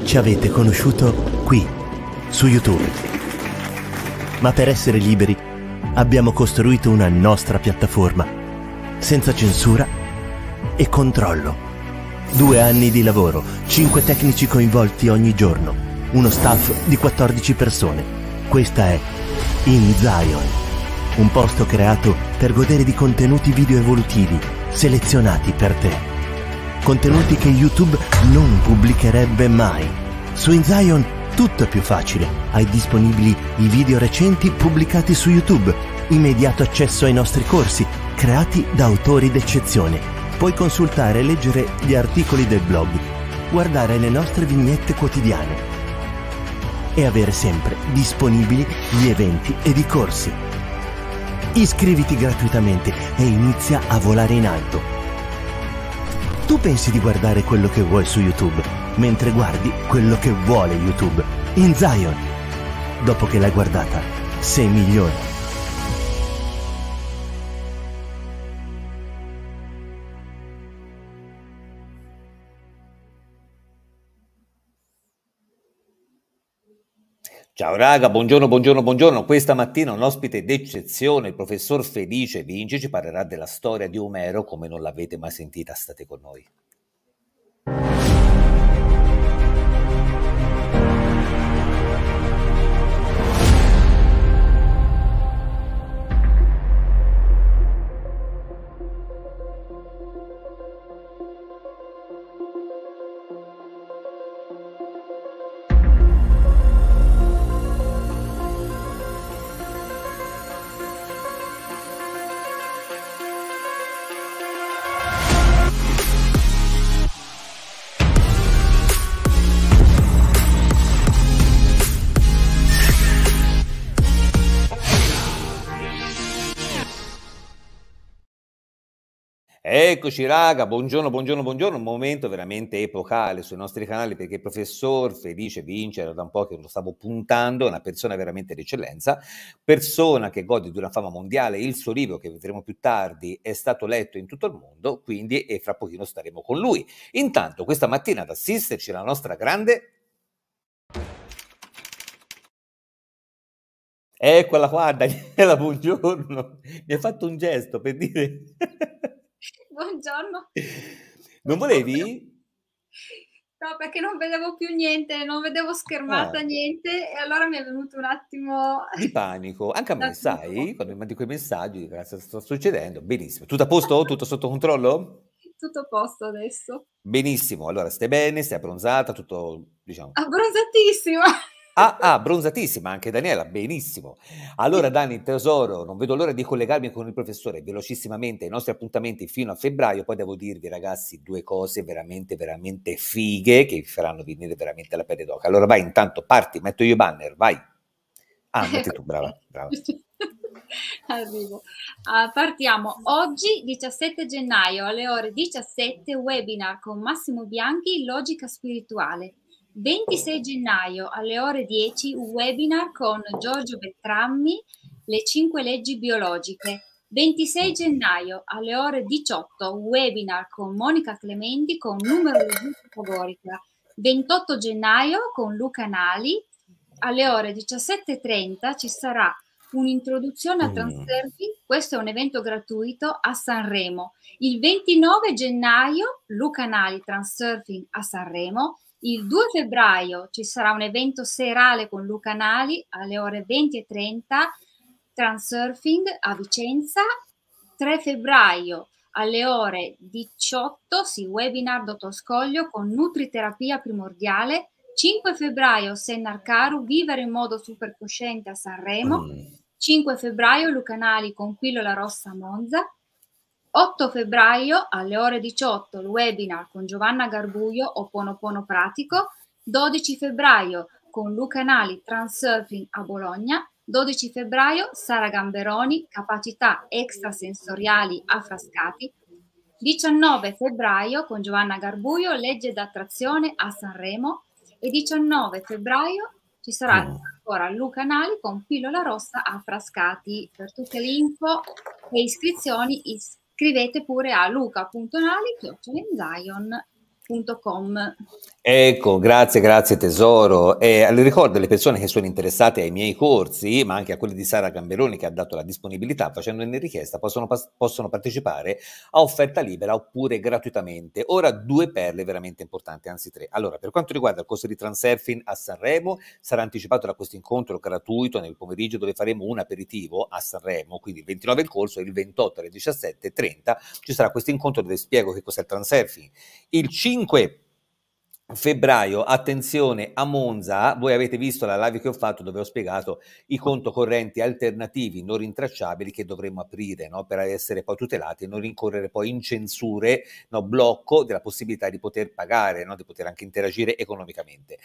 Ci avete conosciuto qui, su YouTube. Ma per essere liberi abbiamo costruito una nostra piattaforma, senza censura e controllo. 2 anni di lavoro, 5 tecnici coinvolti ogni giorno, uno staff di 14 persone. Questa è In Zion, un posto creato per godere di contenuti video evolutivi, selezionati per te. Contenuti che YouTube non pubblicherebbe mai. Su In Zion tutto è più facile. Hai disponibili i video recenti pubblicati su YouTube, immediato accesso ai nostri corsi, creati da autori d'eccezione. Puoi consultare e leggere gli articoli del blog, guardare le nostre vignette quotidiane e avere sempre disponibili gli eventi ed i corsi. Iscriviti gratuitamente e inizia a volare in alto. Tu pensi di guardare quello che vuoi su YouTube, mentre guardi quello che vuole YouTube. In Zion. Dopo che l'hai guardata, sei migliore. Ciao raga, buongiorno, buongiorno, buongiorno. Questa mattina un ospite d'eccezione, il professor Felice Vinci, ci parlerà della storia di Omero come non l'avete mai sentita. State con noi. Eccoci raga, buongiorno, buongiorno, buongiorno, un momento veramente epocale sui nostri canali perché il professor Felice Vinci era da un po' che lo stavo puntando, è una persona veramente d'eccellenza, persona che gode di una fama mondiale, il suo libro che vedremo più tardi è stato letto in tutto il mondo, quindi e fra pochino staremo con lui. Intanto questa mattina ad assisterci la nostra grande... Eccola qua, Daniela, buongiorno, mi hai fatto un gesto per dire... Buongiorno. Non volevi? No, perché non vedevo più niente, non vedevo schermata, niente, e allora mi è venuto un attimo di panico. Anche a me, sai, no. quando mi mandi quei messaggi, cosa sta succedendo? Benissimo. Tutto a posto? Tutto sotto controllo? Tutto a posto adesso. Benissimo. Allora, stai bene? Stai abbronzata? Tutto, diciamo... Abbronzatissima! Bronzatissima anche Daniela, benissimo. Allora Dani, tesoro, non vedo l'ora di collegarmi con il professore velocissimamente ai nostri appuntamenti fino a febbraio, poi devo dirvi ragazzi 2 cose veramente, veramente fighe che vi faranno venire veramente la pelle d'oca. Allora vai, intanto parti, metto io i banner, vai. Metti tu, brava, brava. Arrivo. Partiamo. Oggi, 17 gennaio, alle ore 17, webinar con Massimo Bianchi, Logica Spirituale. 26 gennaio alle ore 10 webinar con Giorgio Beltrammi, le 5 leggi biologiche. 26 gennaio alle ore 18 webinar con Monica Clementi con numerologia pitagorica. 28 gennaio con Luca Nali alle ore 17:30 ci sarà un'introduzione a Transurfing, questo è un evento gratuito a Sanremo. Il 29 gennaio Luca Nali Transurfing a Sanremo. Il 2 febbraio ci sarà un evento serale con Luca Nali alle ore 20:30, Transurfing a Vicenza. 3 febbraio alle ore 18, webinar Dottor Scoglio con nutriterapia primordiale. 5 febbraio Sennar Caru, vivere in modo supercosciente a Sanremo. 5 febbraio Luca Nali con pillola rossa a Monza. 8 febbraio alle ore 18 il webinar con Giovanna Garbuio Ho'oponopono pratico. 12 febbraio con Luca Nali Transurfing a Bologna. 12 febbraio Sara Gamberoni capacità extrasensoriali a Frascati. 19 febbraio con Giovanna Garbuio legge d'attrazione a Sanremo. E 19 febbraio ci sarà ancora Luca Nali con pillola rossa a Frascati. Per tutte le info e iscrizioni scrivete pure a luca.nali@Zion. www.saragamberoni.com. Ecco, grazie tesoro. E ricordo alle persone che sono interessate ai miei corsi, ma anche a quelli di Sara Gamberoni che ha dato la disponibilità, facendone richiesta, possono partecipare a offerta libera oppure gratuitamente. Ora 2 perle veramente importanti, anzi 3. Allora, per quanto riguarda il corso di Transurfing a Sanremo, sarà anticipato da questo incontro gratuito nel pomeriggio dove faremo un aperitivo a Sanremo, quindi il 29 il corso, il 28 alle 17:30 ci sarà questo incontro dove spiego che cos'è il Transurfing. Il 5 febbraio, attenzione, a Monza, voi avete visto la live che ho fatto dove ho spiegato i conto correnti alternativi non rintracciabili che dovremmo aprire, no, per essere poi tutelati e non rincorrere poi in censure, no, blocco della possibilità di poter pagare, no, di poter anche interagire economicamente.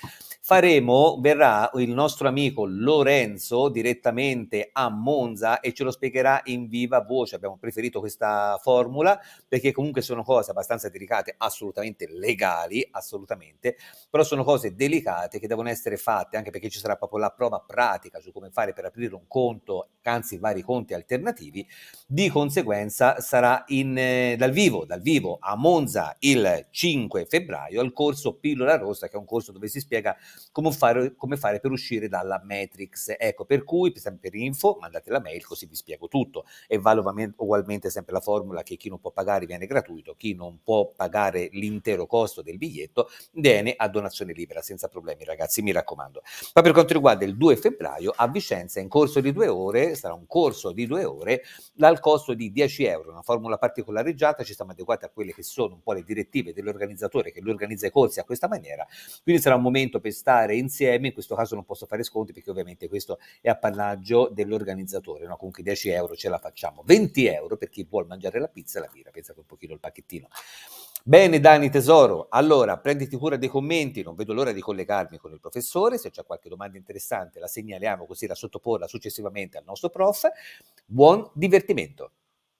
Verrà il nostro amico Lorenzo direttamente a Monza e ce lo spiegherà in viva voce. Abbiamo preferito questa formula perché comunque sono cose abbastanza delicate, assolutamente legali, assolutamente, però sono cose delicate che devono essere fatte, anche perché ci sarà proprio la prova pratica su come fare per aprire un conto, anzi vari conti alternativi. Di conseguenza sarà dal vivo a Monza il 5 febbraio al corso Pillola Rossa, che è un corso dove si spiega come fare per uscire dalla Matrix. Ecco, per cui per info mandate la mail così vi spiego tutto, e vale ugualmente sempre la formula che chi non può pagare viene gratuito, chi non può pagare l'intero costo del biglietto viene a donazione libera, senza problemi ragazzi, mi raccomando. Ma per quanto riguarda il 2 febbraio a Vicenza, in corso di 2 ore, sarà un corso di 2 ore dal costo di 10 euro, una formula particolareggiata, ci stiamo adeguati a quelle che sono un po' le direttive dell'organizzatore che lui organizza i corsi a questa maniera, quindi sarà un momento per stare insieme. In questo caso non posso fare sconti perché ovviamente questo è appannaggio dell'organizzatore, no? Comunque 10 euro ce la facciamo, 20 euro per chi vuol mangiare la pizza e la birra, pensate un pochino il pacchettino. Bene Dani tesoro, allora prenditi cura dei commenti, non vedo l'ora di collegarmi con il professore, se c'è qualche domanda interessante la segnaliamo così da sottoporla successivamente al nostro prof. Buon divertimento.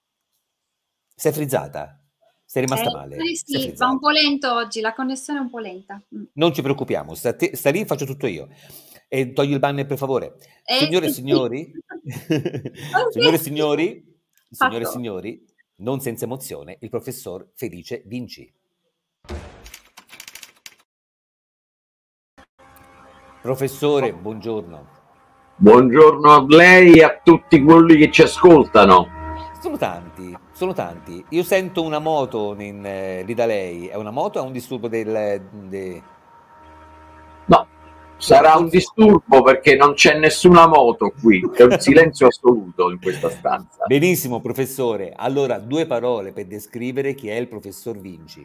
Sei frizzata? Sei rimasta male? Sì, va un po' lento oggi, la connessione è un po' lenta. Non ci preoccupiamo, sta lì, faccio tutto io. E togli il banner per favore. Signore e signori, signore e signori, non senza emozione, il professor Felice Vinci. Professore, buongiorno. Buongiorno a lei e a tutti quelli che ci ascoltano. Sono tanti. Io sento una moto lì da lei. È una moto o è un disturbo No, sarà un disturbo perché non c'è nessuna moto qui, è un silenzio assoluto in questa stanza. Benissimo, professore. Allora, 2 parole per descrivere chi è il professor Vinci.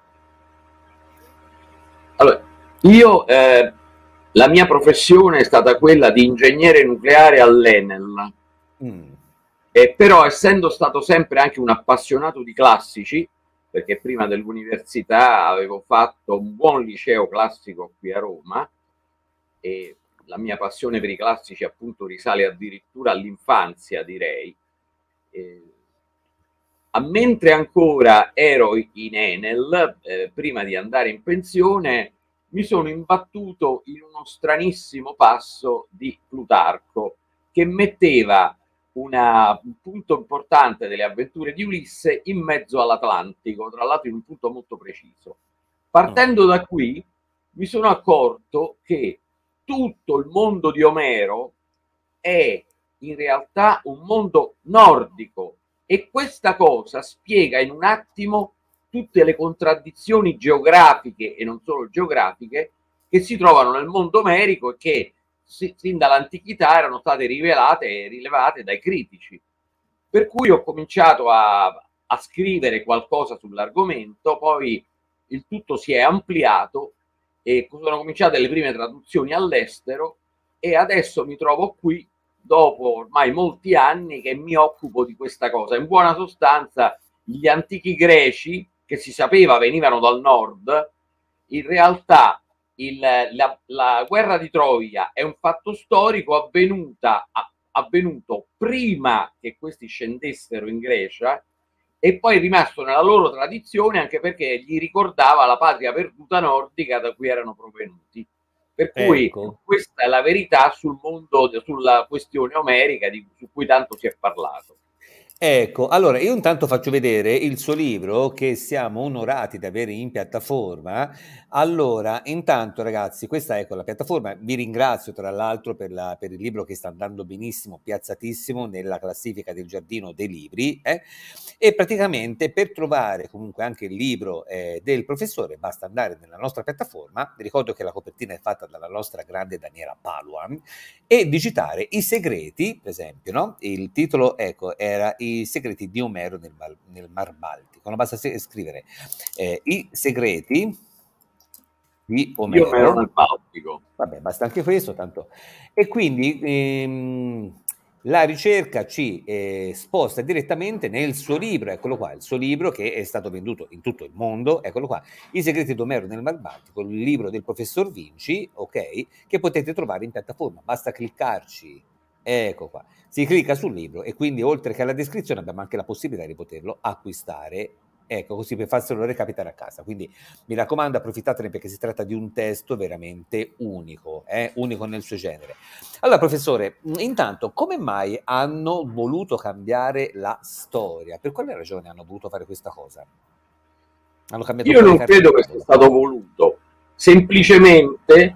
Allora, io, la mia professione è stata quella di ingegnere nucleare all'Enel. Però essendo stato sempre anche un appassionato di classici, perché prima dell'università avevo fatto un buon liceo classico qui a Roma e la mia passione per i classici appunto risale addirittura all'infanzia, direi. Mentre ancora ero in Enel, prima di andare in pensione, mi sono imbattuto in uno stranissimo passo di Plutarco che metteva un punto importante delle avventure di Ulisse in mezzo all'Atlantico, tra l'altro in un punto molto preciso. Partendo da qui mi sono accorto che tutto il mondo di Omero è in realtà un mondo nordico e questa cosa spiega in un attimo tutte le contraddizioni geografiche e non solo geografiche che si trovano nel mondo omerico e che sin dall'antichità erano state rilevate e rilevate dai critici. Per cui ho cominciato a scrivere qualcosa sull'argomento, poi il tutto si è ampliato e sono cominciate le prime traduzioni all'estero e adesso mi trovo qui dopo ormai molti anni che mi occupo di questa cosa. In buona sostanza, gli antichi greci, che si sapeva venivano dal nord, in realtà la guerra di Troia è un fatto storico avvenuto prima che questi scendessero in Grecia e poi è rimasto nella loro tradizione anche perché gli ricordava la patria perduta nordica da cui erano provenuti. Per cui questa è la verità sul mondo, sulla questione omerica su cui tanto si è parlato. Ecco, allora io intanto faccio vedere il suo libro che siamo onorati di avere in piattaforma. Allora, intanto ragazzi, questa ecco la piattaforma. Vi ringrazio tra l'altro per il libro che sta andando benissimo, piazzatissimo nella classifica del Giardino dei Libri. E praticamente per trovare comunque anche il libro del professore basta andare nella nostra piattaforma. Vi ricordo che la copertina è fatta dalla nostra grande Daniela Paluan e digitare I segreti, per esempio, no? Il titolo, ecco, era I segreti di Omero nel Mar Baltico. Non basta scrivere I segreti di Io ero Omero. nel Baltico. Vabbè, basta anche questo, tanto. E quindi la ricerca ci sposta direttamente nel suo libro, eccolo qua, il suo libro che è stato venduto in tutto il mondo, eccolo qua, I segreti d'Omero nel Mar Baltico, il libro del professor Vinci, ok, che potete trovare in piattaforma, basta cliccarci, ecco qua, si clicca sul libro e quindi oltre che alla descrizione abbiamo anche la possibilità di poterlo acquistare, ecco, così per farselo recapitare a casa, quindi mi raccomando approfittatene perché si tratta di un testo veramente unico, unico nel suo genere. Allora professore, intanto come mai hanno voluto cambiare la storia? Per quale ragione hanno voluto fare questa cosa? Hanno cambiato Io non credo che sia stato voluto, semplicemente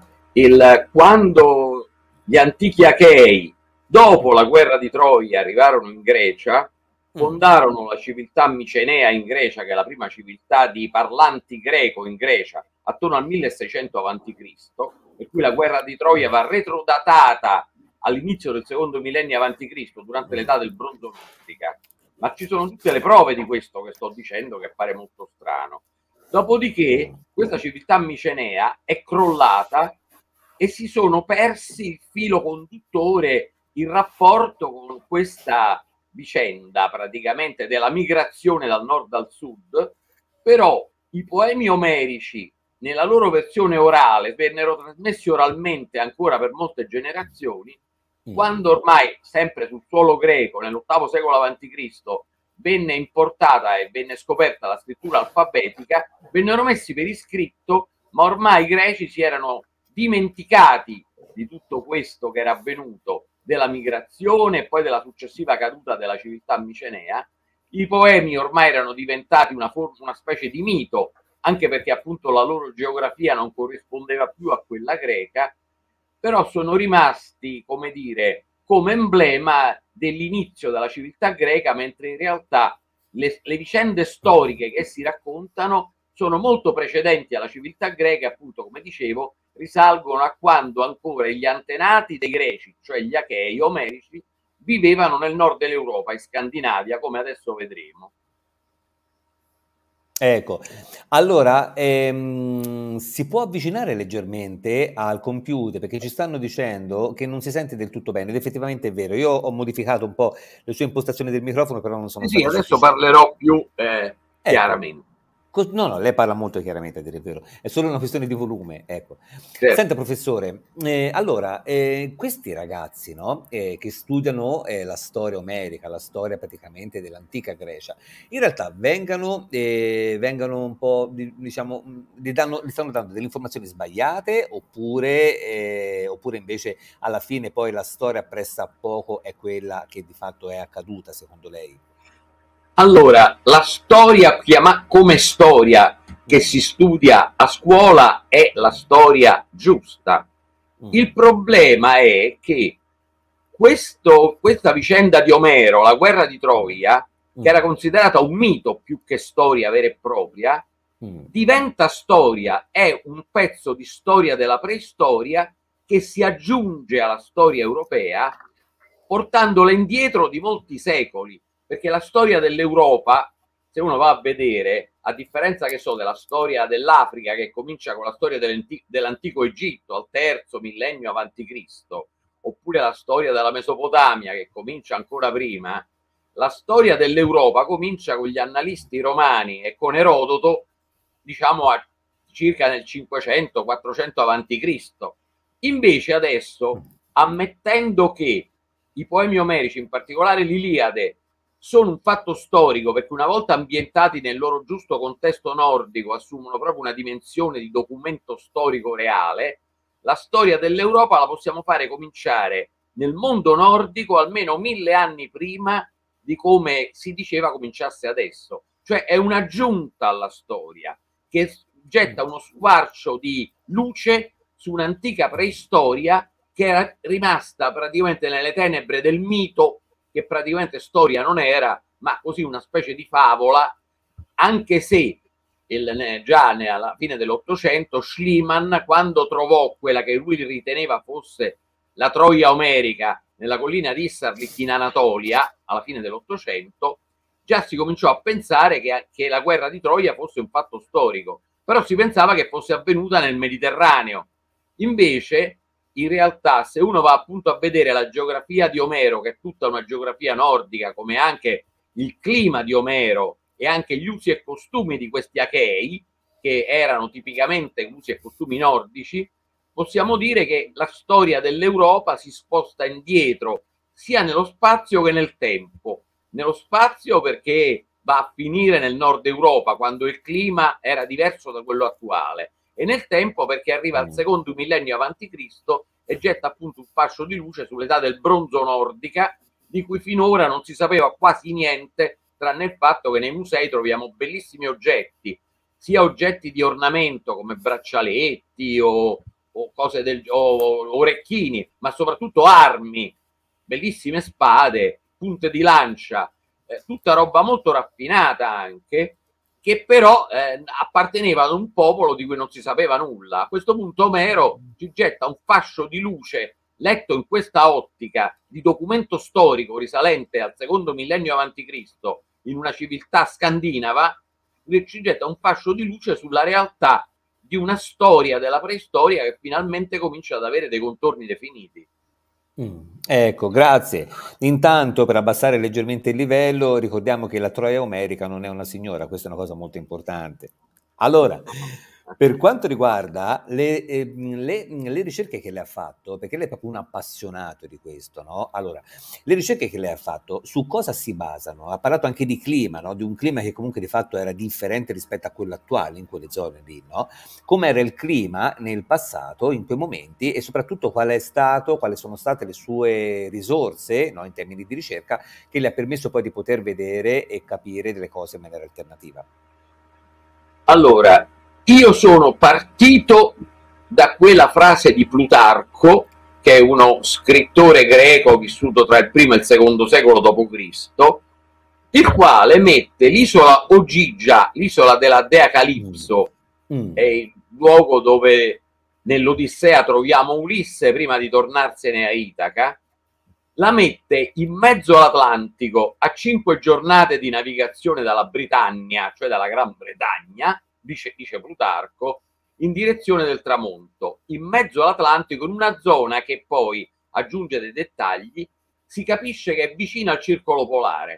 quando gli antichi Achei, dopo la guerra di Troia, arrivarono in Grecia, fondarono la civiltà micenea in Grecia, che è la prima civiltà di parlanti greco in Grecia, attorno al 1600 a.C., per cui la guerra di Troia va retrodatata all'inizio del secondo millennio a.C., durante l'età del bronzo nordica. Ma ci sono tutte le prove di questo che sto dicendo, che pare molto strano. Dopodiché questa civiltà micenea è crollata e si sono persi il filo conduttore, il rapporto con questa vicenda praticamente della migrazione dal nord al sud. Però i poemi omerici nella loro versione orale vennero trasmessi oralmente ancora per molte generazioni. Quando ormai, sempre sul suolo greco, nell'VIII secolo a.C., venne importata e venne scoperta la scrittura alfabetica, vennero messi per iscritto, ma ormai i greci si erano dimenticati di tutto questo che era avvenuto, della migrazione e poi della successiva caduta della civiltà micenea. I poemi ormai erano diventati una specie di mito, anche perché appunto la loro geografia non corrispondeva più a quella greca, però sono rimasti, come dire, come emblema dell'inizio della civiltà greca, mentre in realtà le vicende storiche che si raccontano sono molto precedenti alla civiltà greca, appunto, come dicevo, risalgono a quando ancora gli antenati dei greci, cioè gli Achei omerici, vivevano nel nord dell'Europa, in Scandinavia, come adesso vedremo. Ecco, allora si può avvicinare leggermente al computer perché ci stanno dicendo che non si sente del tutto bene ed effettivamente è vero. Io ho modificato un po' le sue impostazioni del microfono, però non sono sì, adesso parlerò più chiaramente. No, lei parla molto chiaramente, a dire il vero, è solo una questione di volume, ecco. Certo. Senta professore, allora, questi ragazzi, no, che studiano la storia omerica, la storia praticamente dell'antica Grecia, in realtà vengono un po', diciamo, gli stanno dando delle informazioni sbagliate oppure invece alla fine poi la storia pressappoco è quella che di fatto è accaduta, secondo lei? Allora, la storia come storia che si studia a scuola è la storia giusta. Il problema è che questa vicenda di Omero, la guerra di Troia, che era considerata un mito più che storia vera e propria, diventa storia, è un pezzo di storia della preistoria che si aggiunge alla storia europea, portandola indietro di molti secoli. Perché la storia dell'Europa, se uno va a vedere, a differenza che so della storia dell'Africa, che comincia con la storia dell'antico Egitto al terzo millennio avanti Cristo, oppure la storia della Mesopotamia che comincia ancora prima, la storia dell'Europa comincia con gli annalisti romani e con Erodoto, diciamo circa nel 500-400 avanti Cristo. Invece adesso, ammettendo che i poemi omerici, in particolare l'Iliade, sono un fatto storico perché una volta ambientati nel loro giusto contesto nordico assumono proprio una dimensione di documento storico reale, la storia dell'Europa la possiamo fare cominciare nel mondo nordico almeno 1000 anni prima di come si diceva cominciasse adesso. Cioè è un'aggiunta alla storia che getta uno squarcio di luce su un'antica preistoria che era rimasta praticamente nelle tenebre del mito, che praticamente storia non era, ma così una specie di favola, anche se già alla fine dell'Ottocento Schliemann, quando trovò quella che lui riteneva fosse la Troia omerica nella collina di Isserlik in Anatolia, alla fine dell'Ottocento, già si cominciò a pensare che la guerra di Troia fosse un fatto storico, però si pensava che fosse avvenuta nel Mediterraneo. Invece, in realtà, se uno va appunto a vedere la geografia di Omero, che è tutta una geografia nordica, come anche il clima di Omero e anche gli usi e costumi di questi achei, che erano tipicamente usi e costumi nordici, possiamo dire che la storia dell'Europa si sposta indietro sia nello spazio che nel tempo. Nello spazio perché va a finire nel nord Europa, quando il clima era diverso da quello attuale, e nel tempo perché arriva al secondo millennio avanti Cristo e getta appunto un fascio di luce sull'età del bronzo nordica, di cui finora non si sapeva quasi niente, tranne il fatto che nei musei troviamo bellissimi oggetti, sia oggetti di ornamento come braccialetti o cose o orecchini, ma soprattutto armi, bellissime spade, punte di lancia, tutta roba molto raffinata anche, che però apparteneva ad un popolo di cui non si sapeva nulla. A questo punto Omero ci getta un fascio di luce letto in questa ottica di documento storico risalente al secondo millennio avanti Cristo in una civiltà scandinava, ci getta un fascio di luce sulla realtà di una storia della preistoria che finalmente comincia ad avere dei contorni definiti. Ecco, grazie. Intanto, per abbassare leggermente il livello, ricordiamo che la Troia omerica non è una signora, questa è una cosa molto importante. Allora, per quanto riguarda le ricerche che lei ha fatto, perché lei è proprio un appassionato di questo, no? Allora, le ricerche che lei ha fatto, su cosa si basano? Ha parlato anche di clima, no? Di un clima che comunque di fatto era differente rispetto a quello attuale in quelle zone lì, no? Come era il clima nel passato, in quei momenti, e soprattutto quali sono state le sue risorse, no? In termini di ricerca, che le ha permesso poi di poter vedere e capire delle cose in maniera alternativa. Allora, io sono partito da quella frase di Plutarco, che è uno scrittore greco vissuto tra il primo e il secondo secolo d.C., il quale mette l'isola Ogygia, l'isola della dea Calipso, è il luogo dove nell'Odissea troviamo Ulisse prima di tornarsene a Itaca, la mette in mezzo all'Atlantico a 5 giornate di navigazione dalla Britannia, cioè dalla Gran Bretagna, dice Plutarco, in direzione del tramonto, in mezzo all'Atlantico, in una zona che poi, aggiunge dei dettagli, si capisce che è vicina al circolo polare.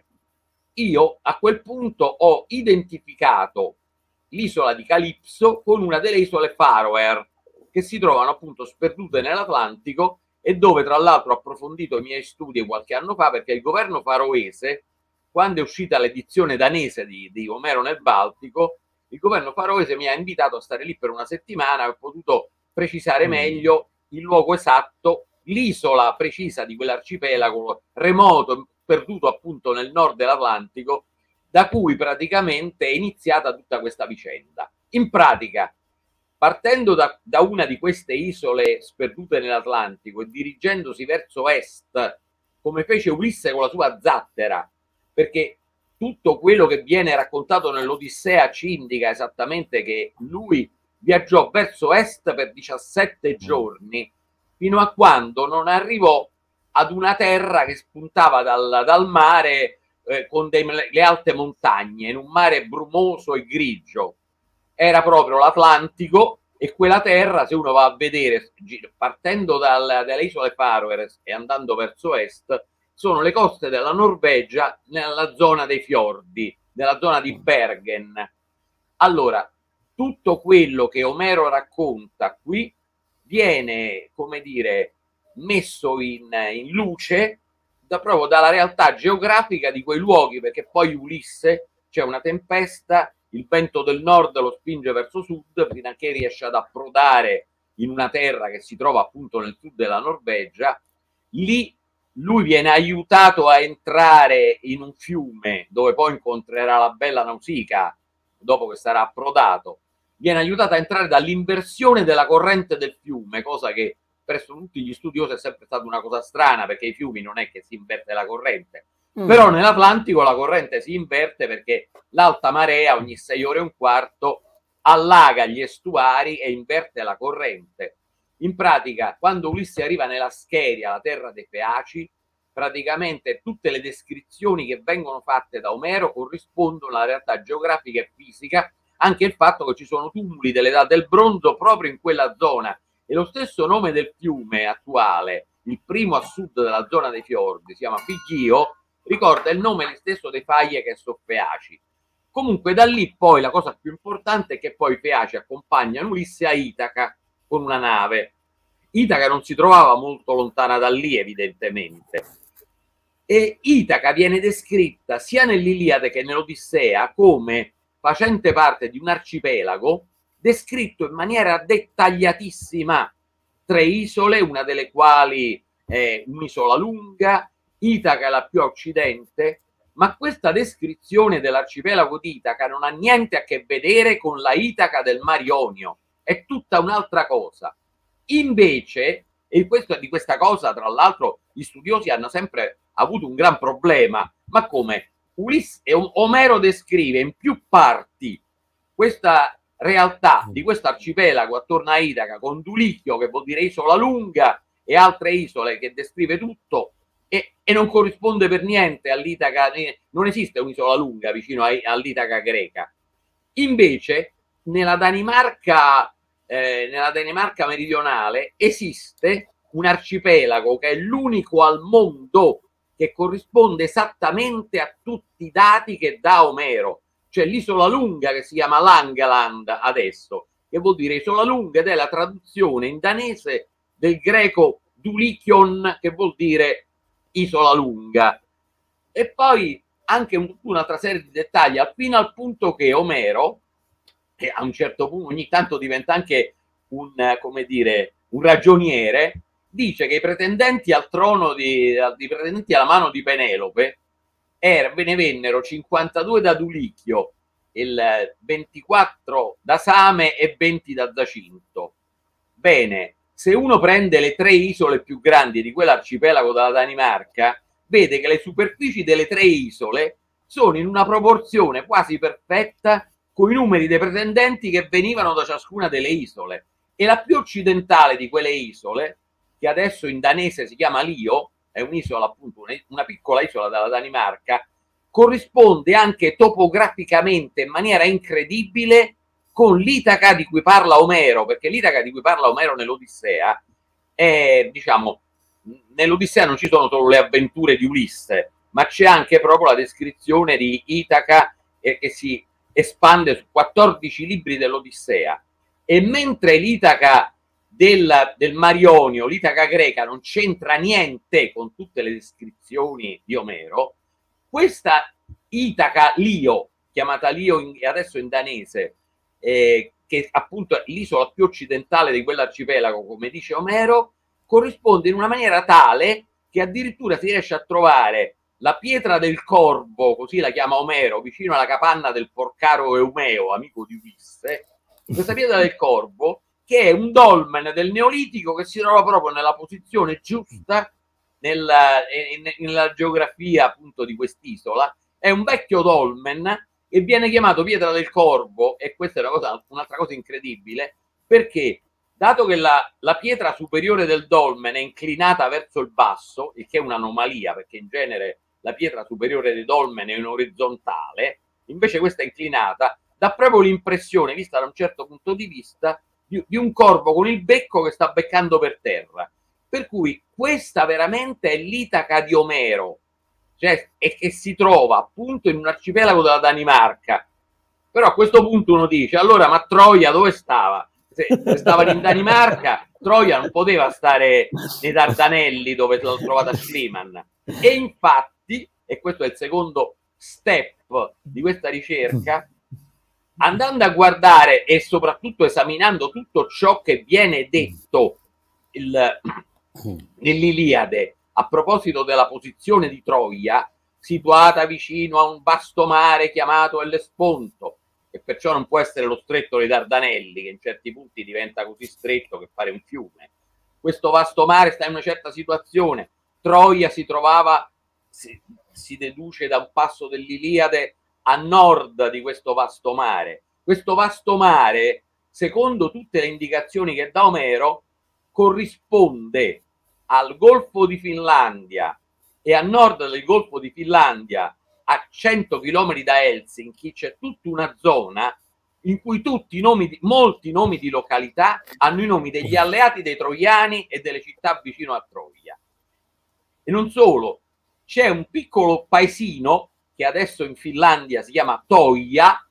Io a quel punto ho identificato l'isola di Calipso con una delle isole Faroe, che si trovano appunto sperdute nell'Atlantico, e dove tra l'altro ho approfondito i miei studi qualche anno fa, perché il governo faroese, quando è uscita l'edizione danese di Omero nel Baltico, il governo faroese mi ha invitato a stare lì per una settimana e ho potuto precisare meglio il luogo esatto, l'isola precisa di quell'arcipelago remoto, perduto appunto nel nord dell'Atlantico, da cui praticamente è iniziata tutta questa vicenda. In pratica, partendo da una di queste isole sperdute nell'Atlantico e dirigendosi verso est, come fece Ulisse con la sua zattera, perché tutto quello che viene raccontato nell'Odissea ci indica esattamente che lui viaggiò verso est per 17 giorni, fino a quando non arrivò ad una terra che spuntava dal mare con le alte montagne, in un mare brumoso e grigio. Era proprio l'Atlantico, e quella terra, se uno va a vedere, partendo dalle isole Faroe e andando verso est, sono le coste della Norvegia nella zona dei fiordi, nella zona di Bergen. Allora, tutto quello che Omero racconta qui viene, come dire, messo in luce proprio dalla realtà geografica di quei luoghi, perché poi Ulisse, c'è una tempesta, il vento del nord lo spinge verso sud fino a che riesce ad approdare in una terra che si trova appunto nel sud della Norvegia. Lì lui viene aiutato a entrare in un fiume dove poi incontrerà la bella Nausicaa dopo che sarà approdato, viene aiutato a entrare dall'inversione della corrente del fiume, cosa che presso tutti gli studiosi è sempre stata una cosa strana, perché i fiumi non è che si inverte la corrente, però nell'Atlantico la corrente si inverte perché l'alta marea ogni 6 ore e un quarto allaga gli estuari e inverte la corrente. In pratica, quando Ulisse arriva nella Scheria, la terra dei Feaci, praticamente tutte le descrizioni che vengono fatte da Omero corrispondono alla realtà geografica e fisica, anche il fatto che ci sono tumuli dell'età del bronzo proprio in quella zona, e lo stesso nome del fiume attuale, il primo a sud della zona dei fiordi, si chiama Fighio, ricorda il nome stesso dei Faie che sono Feaci. Comunque da lì poi la cosa più importante è che poi i Feaci accompagnano Ulisse a Itaca con una nave. Itaca non si trovava molto lontana da lì, evidentemente, e Itaca viene descritta sia nell'Iliade che nell'Odissea come facente parte di un arcipelago descritto in maniera dettagliatissima, 3 isole, una delle quali è un'isola lunga, Itaca è la più a occidente, ma questa descrizione dell'arcipelago di Itaca non ha niente a che vedere con la Itaca del Mar Ionio, è tutta un'altra cosa. Invece, e di questa cosa, tra l'altro, gli studiosi hanno sempre avuto un gran problema, ma come Omero descrive in più parti questa realtà di questo arcipelago attorno a Itaca, con Dulicchio, che vuol dire isola lunga, e altre isole che descrive tutto, e non corrisponde per niente all'Itaca, non esiste un'isola lunga vicino all'Itaca greca. Invece, nella Danimarca meridionale esiste un arcipelago che è l'unico al mondo che corrisponde esattamente a tutti i dati che dà Omero. C'è l'isola lunga che si chiama Langeland adesso, che vuol dire isola lunga, ed è la traduzione in danese del greco Dulichion, che vuol dire isola lunga. E poi anche un'altra serie di dettagli, fino al punto che Omero, che a un certo punto ogni tanto diventa anche un ragioniere, dice che i pretendenti al trono i pretendenti alla mano di Penelope ve ne vennero 52 da Dulicchio, il 24 da Same e 20 da Zacinto. Bene, se uno prende le 3 isole più grandi di quell'arcipelago della Danimarca, vede che le superfici delle 3 isole sono in una proporzione quasi perfetta con i numeri dei pretendenti che venivano da ciascuna delle isole. E la più occidentale di quelle isole, che adesso in danese si chiama Lio, è un'isola, appunto, una piccola isola della Danimarca, corrisponde anche topograficamente in maniera incredibile con l'Itaca di cui parla Omero, perché l'Itaca di cui parla Omero nell'Odissea è, diciamo, nell'Odissea non ci sono solo le avventure di Ulisse, ma c'è anche proprio la descrizione di Itaca che si espande su 14 libri dell'Odissea. E mentre l'Itaca del Mar Ionio, l'Itaca greca, non c'entra niente con tutte le descrizioni di Omero, questa Itaca Lio, chiamata Lio adesso in danese, che appunto è l'isola più occidentale di quell'arcipelago, come dice Omero, corrisponde in una maniera tale che addirittura si riesce a trovare la pietra del corvo, così la chiama Omero, vicino alla capanna del porcaro Eumeo, amico di Ulisse. Questa pietra del corvo, che è un dolmen del Neolitico che si trova proprio nella posizione giusta nella geografia appunto di quest'isola, è un vecchio dolmen e viene chiamato pietra del corvo, e questa è un'altra cosa incredibile, perché dato che la pietra superiore del dolmen è inclinata verso il basso, il che è un'anomalia, perché in genere la pietra superiore del dolmen è in orizzontale, invece questa è inclinata, dà proprio l'impressione, vista da un certo punto di vista, di un corvo con il becco che sta beccando per terra. Per cui questa veramente è l'Itaca di Omero, cioè, e che si trova appunto in un arcipelago della Danimarca. Però a questo punto uno dice, allora, ma Troia dove stava? Se stava in Danimarca, Troia non poteva stare nei Dardanelli dove l'ho trovata Schliemann. E infatti, e questo è il secondo step di questa ricerca, andando a guardare e soprattutto esaminando tutto ciò che viene detto nell'Iliade a proposito della posizione di Troia, situata vicino a un vasto mare chiamato Ellesponto, e perciò non può essere lo stretto dei Dardanelli, che in certi punti diventa così stretto che pare un fiume. Questo vasto mare sta in una certa situazione. Troia si trovava, si deduce da un passo dell'Iliade, a nord di questo vasto mare. Questo vasto mare, secondo tutte le indicazioni che dà Omero, corrisponde al Golfo di Finlandia, e a nord del Golfo di Finlandia, a 100 km da Helsinki, c'è tutta una zona in cui molti nomi di località hanno i nomi degli alleati dei troiani e delle città vicino a Troia. E non solo, c'è un piccolo paesino che adesso in Finlandia si chiama Toija,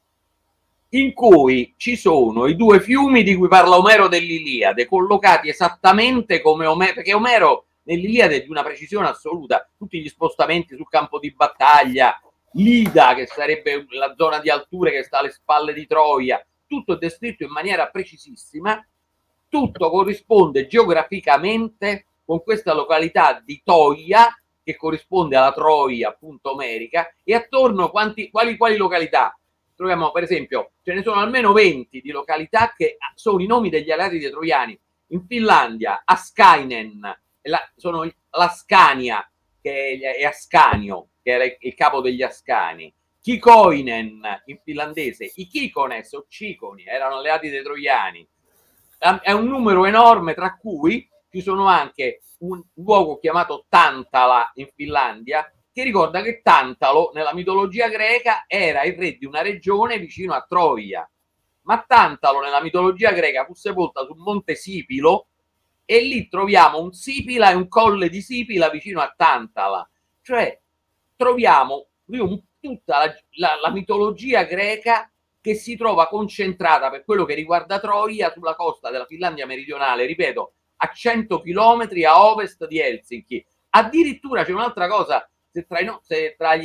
in cui ci sono i due fiumi di cui parla Omero dell'Iliade, collocati esattamente come Omero, perché Omero nell'Iliade è di una precisione assoluta, tutti gli spostamenti sul campo di battaglia, l'Ida, che sarebbe la zona di alture che sta alle spalle di Troia, tutto è descritto in maniera precisissima, tutto corrisponde geograficamente con questa località di Toia, che corrisponde alla Troia appunto omerica, e attorno quali località? Troviamo per esempio, ce ne sono almeno 20 di località che sono i nomi degli alleati dei troiani. In Finlandia, Askainen, sono l'Ascania, che è Ascanio, che era il capo degli Ascani. Kikoinen in finlandese, i Kikones o Cikoni erano alleati dei troiani. È un numero enorme, tra cui ci sono anche un luogo chiamato Tantala in Finlandia, che ricorda che Tantalo nella mitologia greca era il re di una regione vicino a Troia, ma Tantalo nella mitologia greca fu sepolta sul monte Sipilo, e lì troviamo un Sipila e un colle di Sipila vicino a Tantala, cioè troviamo tutta la mitologia greca che si trova concentrata, per quello che riguarda Troia, sulla costa della Finlandia meridionale, ripeto, a 100 km a ovest di Helsinki. Addirittura c'è un'altra cosa, se tra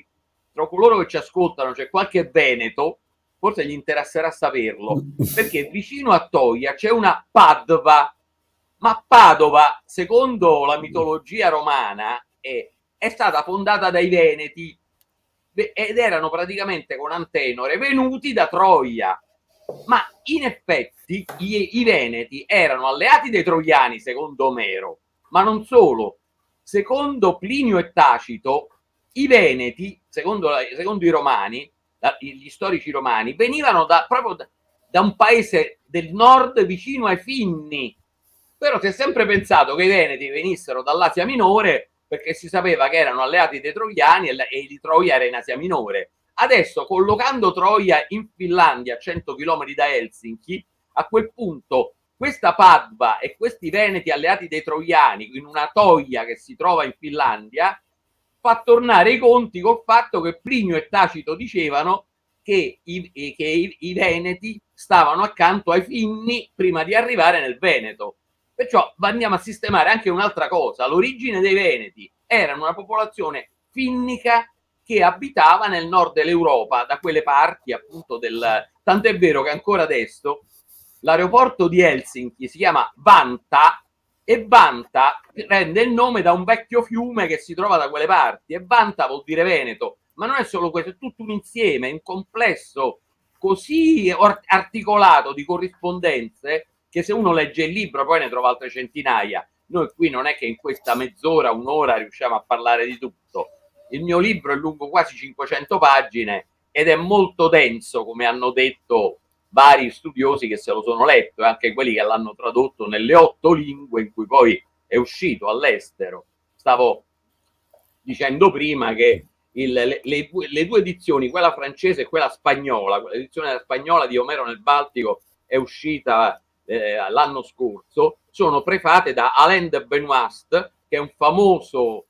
coloro che ci ascoltano c'è qualche veneto, forse gli interesserà saperlo, perché vicino a Toia c'è una Padova, ma Padova, secondo la mitologia romana, è stata fondata dai Veneti, ed erano praticamente con Antenore venuti da Troia, ma in effetti i Veneti erano alleati dei troiani secondo Omero, ma non solo. Secondo Plinio e Tacito, i Veneti, secondo i romani, gli storici romani, venivano proprio da un paese del nord vicino ai Finni. Però si è sempre pensato che i Veneti venissero dall'Asia Minore, perché si sapeva che erano alleati dei troiani e di Troia era in Asia Minore. Adesso, collocando Troia in Finlandia, a 100 km da Helsinki, a quel punto questa Padva e questi Veneti alleati dei troiani in una Toia che si trova in Finlandia fa tornare i conti col fatto che Plinio e Tacito dicevano che i Veneti stavano accanto ai Finni prima di arrivare nel Veneto. Perciò andiamo a sistemare anche un'altra cosa: l'origine dei Veneti erano una popolazione finnica che abitava nel nord dell'Europa, da quelle parti appunto tant'è vero che ancora adesso l'aeroporto di Helsinki si chiama Vanta, e Vanta prende il nome da un vecchio fiume che si trova da quelle parti, e Vanta vuol dire Veneto. Ma non è solo questo, è tutto un insieme, un complesso così articolato di corrispondenze che se uno legge il libro poi ne trova altre centinaia. Noi qui non è che in questa mezz'ora, un'ora riusciamo a parlare di tutto. Il mio libro è lungo quasi 500 pagine ed è molto denso, come hanno detto vari studiosi che se lo sono letto, e anche quelli che l'hanno tradotto nelle 8 lingue in cui poi è uscito all'estero. Stavo dicendo prima che le due edizioni, quella francese e quella spagnola, l'edizione spagnola di Omero nel Baltico è uscita l'anno scorso, sono prefate da Alain de Benoist, che è un famoso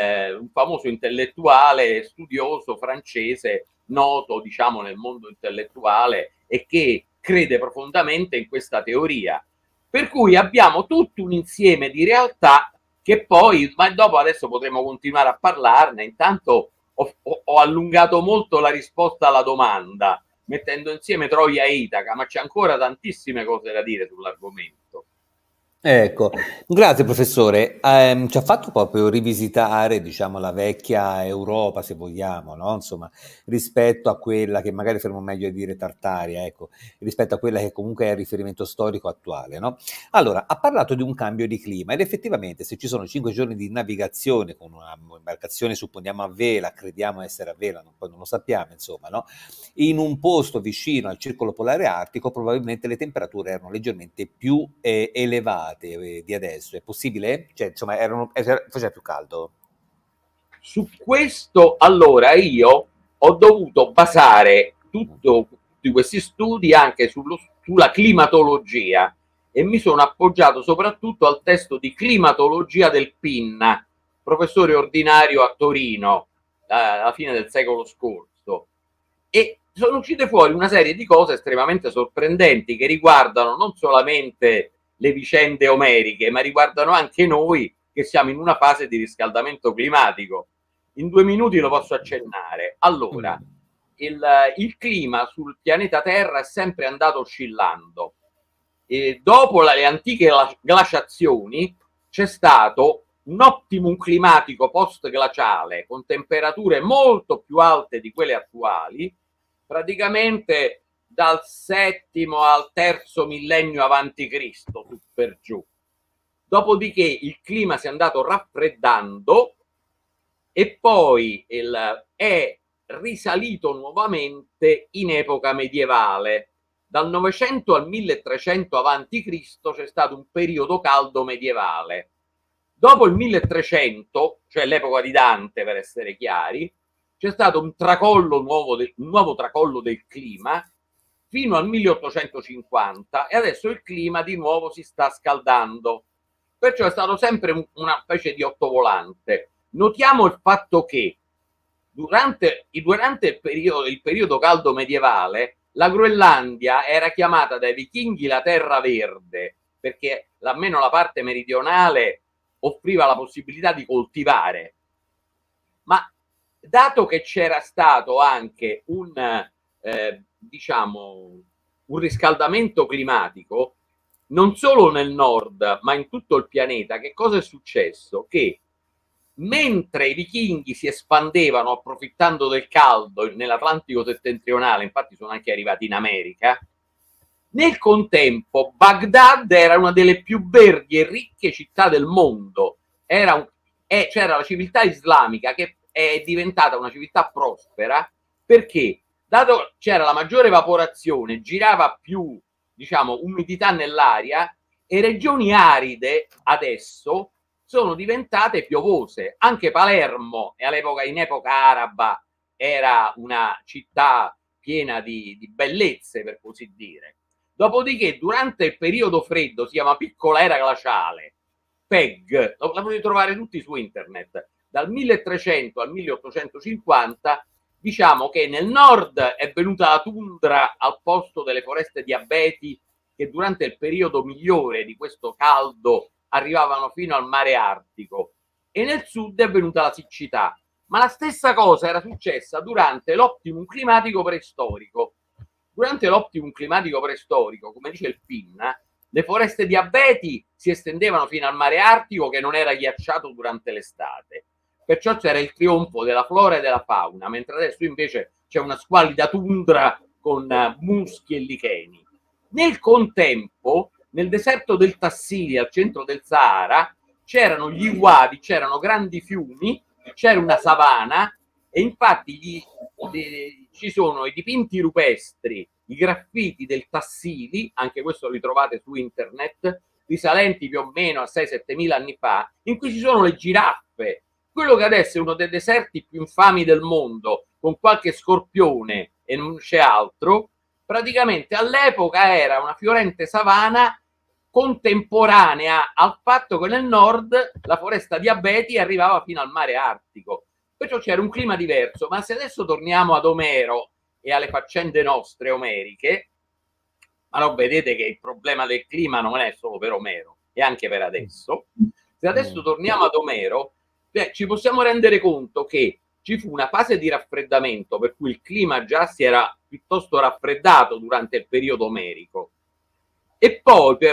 intellettuale studioso francese, noto diciamo nel mondo intellettuale, e che crede profondamente in questa teoria. Per cui abbiamo tutto un insieme di realtà che poi, ma dopo adesso potremo continuare a parlarne. Intanto ho allungato molto la risposta alla domanda, mettendo insieme Troia e Itaca, ma c'è ancora tantissime cose da dire sull'argomento. Ecco, grazie professore. Ci ha fatto proprio rivisitare, diciamo, la vecchia Europa, se vogliamo, no? Insomma, rispetto a quella che magari faremo meglio a dire Tartaria, ecco, rispetto a quella che comunque è il riferimento storico attuale, no? Allora, ha parlato di un cambio di clima ed effettivamente se ci sono 5 giorni di navigazione con una imbarcazione, supponiamo a vela, crediamo essere a vela, poi non lo sappiamo, insomma, no? In un posto vicino al circolo polare artico probabilmente le temperature erano leggermente più elevate di adesso. È possibile? Cioè, insomma, faceva più caldo? Su questo, allora, io ho dovuto basare tutti questi studi anche sulla climatologia e mi sono appoggiato soprattutto al testo di climatologia del Pinna, professore ordinario a Torino alla fine del secolo scorso, e sono uscite fuori una serie di cose estremamente sorprendenti che riguardano non solamente le vicende omeriche, ma riguardano anche noi che siamo in una fase di riscaldamento climatico. In 2 minuti lo posso accennare. Allora, il clima sul pianeta Terra è sempre andato oscillando. E dopo le antiche glaciazioni c'è stato un optimum climatico post-glaciale con temperature molto più alte di quelle attuali, praticamente dal VII al III millennio avanti Cristo, su per giù. Dopodiché il clima si è andato raffreddando e poi è risalito nuovamente in epoca medievale. Dal 900 al 1300 avanti Cristo c'è stato un periodo caldo medievale. Dopo il 1300, cioè l'epoca di Dante per essere chiari, c'è stato un nuovo tracollo del clima fino al 1850 e adesso il clima di nuovo si sta scaldando. Perciò è stato sempre una specie di ottovolante. Notiamo il fatto che durante il periodo caldo medievale la Groenlandia era chiamata dai vichinghi la terra verde, perché almeno la parte meridionale offriva la possibilità di coltivare. Ma dato che c'era stato anche un riscaldamento climatico, non solo nel nord, ma in tutto il pianeta, che cosa è successo? Che mentre i vichinghi si espandevano approfittando del caldo nell'Atlantico settentrionale, infatti sono anche arrivati in America, nel contempo Baghdad era una delle più verdi e ricche città del mondo. C'era la civiltà islamica che è diventata una civiltà prospera perché, dato c'era la maggiore evaporazione, girava più, umidità nell'aria e regioni aride adesso sono diventate piovose. Anche Palermo, in epoca araba, era una città piena di bellezze, per così dire. Dopodiché, durante il periodo freddo, si chiama piccola era glaciale, PEG, la potete trovare tutti su internet, dal 1300 al 1850, diciamo che nel nord è venuta la tundra al posto delle foreste di abeti che durante il periodo migliore di questo caldo arrivavano fino al mare Artico, e nel sud è venuta la siccità. Ma la stessa cosa era successa durante l'optimum climatico preistorico. Durante l'optimum climatico preistorico, come dice il Pinna, le foreste di abeti si estendevano fino al mare Artico che non era ghiacciato durante l'estate. Perciò c'era il trionfo della flora e della fauna, mentre adesso invece c'è una squallida tundra con muschi e licheni. Nel contempo, nel deserto del Tassili, al centro del Sahara, c'erano gli uadi, c'erano grandi fiumi, c'era una savana e infatti ci sono i dipinti rupestri, i graffiti del Tassili, anche questo li trovate su internet, risalenti più o meno a 6-7 mila anni fa, in cui ci sono le giraffe. Quello che adesso è uno dei deserti più infami del mondo, con qualche scorpione e non c'è altro, praticamente all'epoca era una fiorente savana contemporanea al fatto che nel nord la foresta di abeti arrivava fino al mare Artico. Perciò c'era un clima diverso. Ma se adesso torniamo ad Omero e alle faccende nostre omeriche, ma no, vedete che il problema del clima non è solo per Omero, è anche per adesso. Se adesso torniamo ad Omero, ci possiamo rendere conto che ci fu una fase di raffreddamento per cui il clima già si era piuttosto raffreddato durante il periodo omerico, e poi però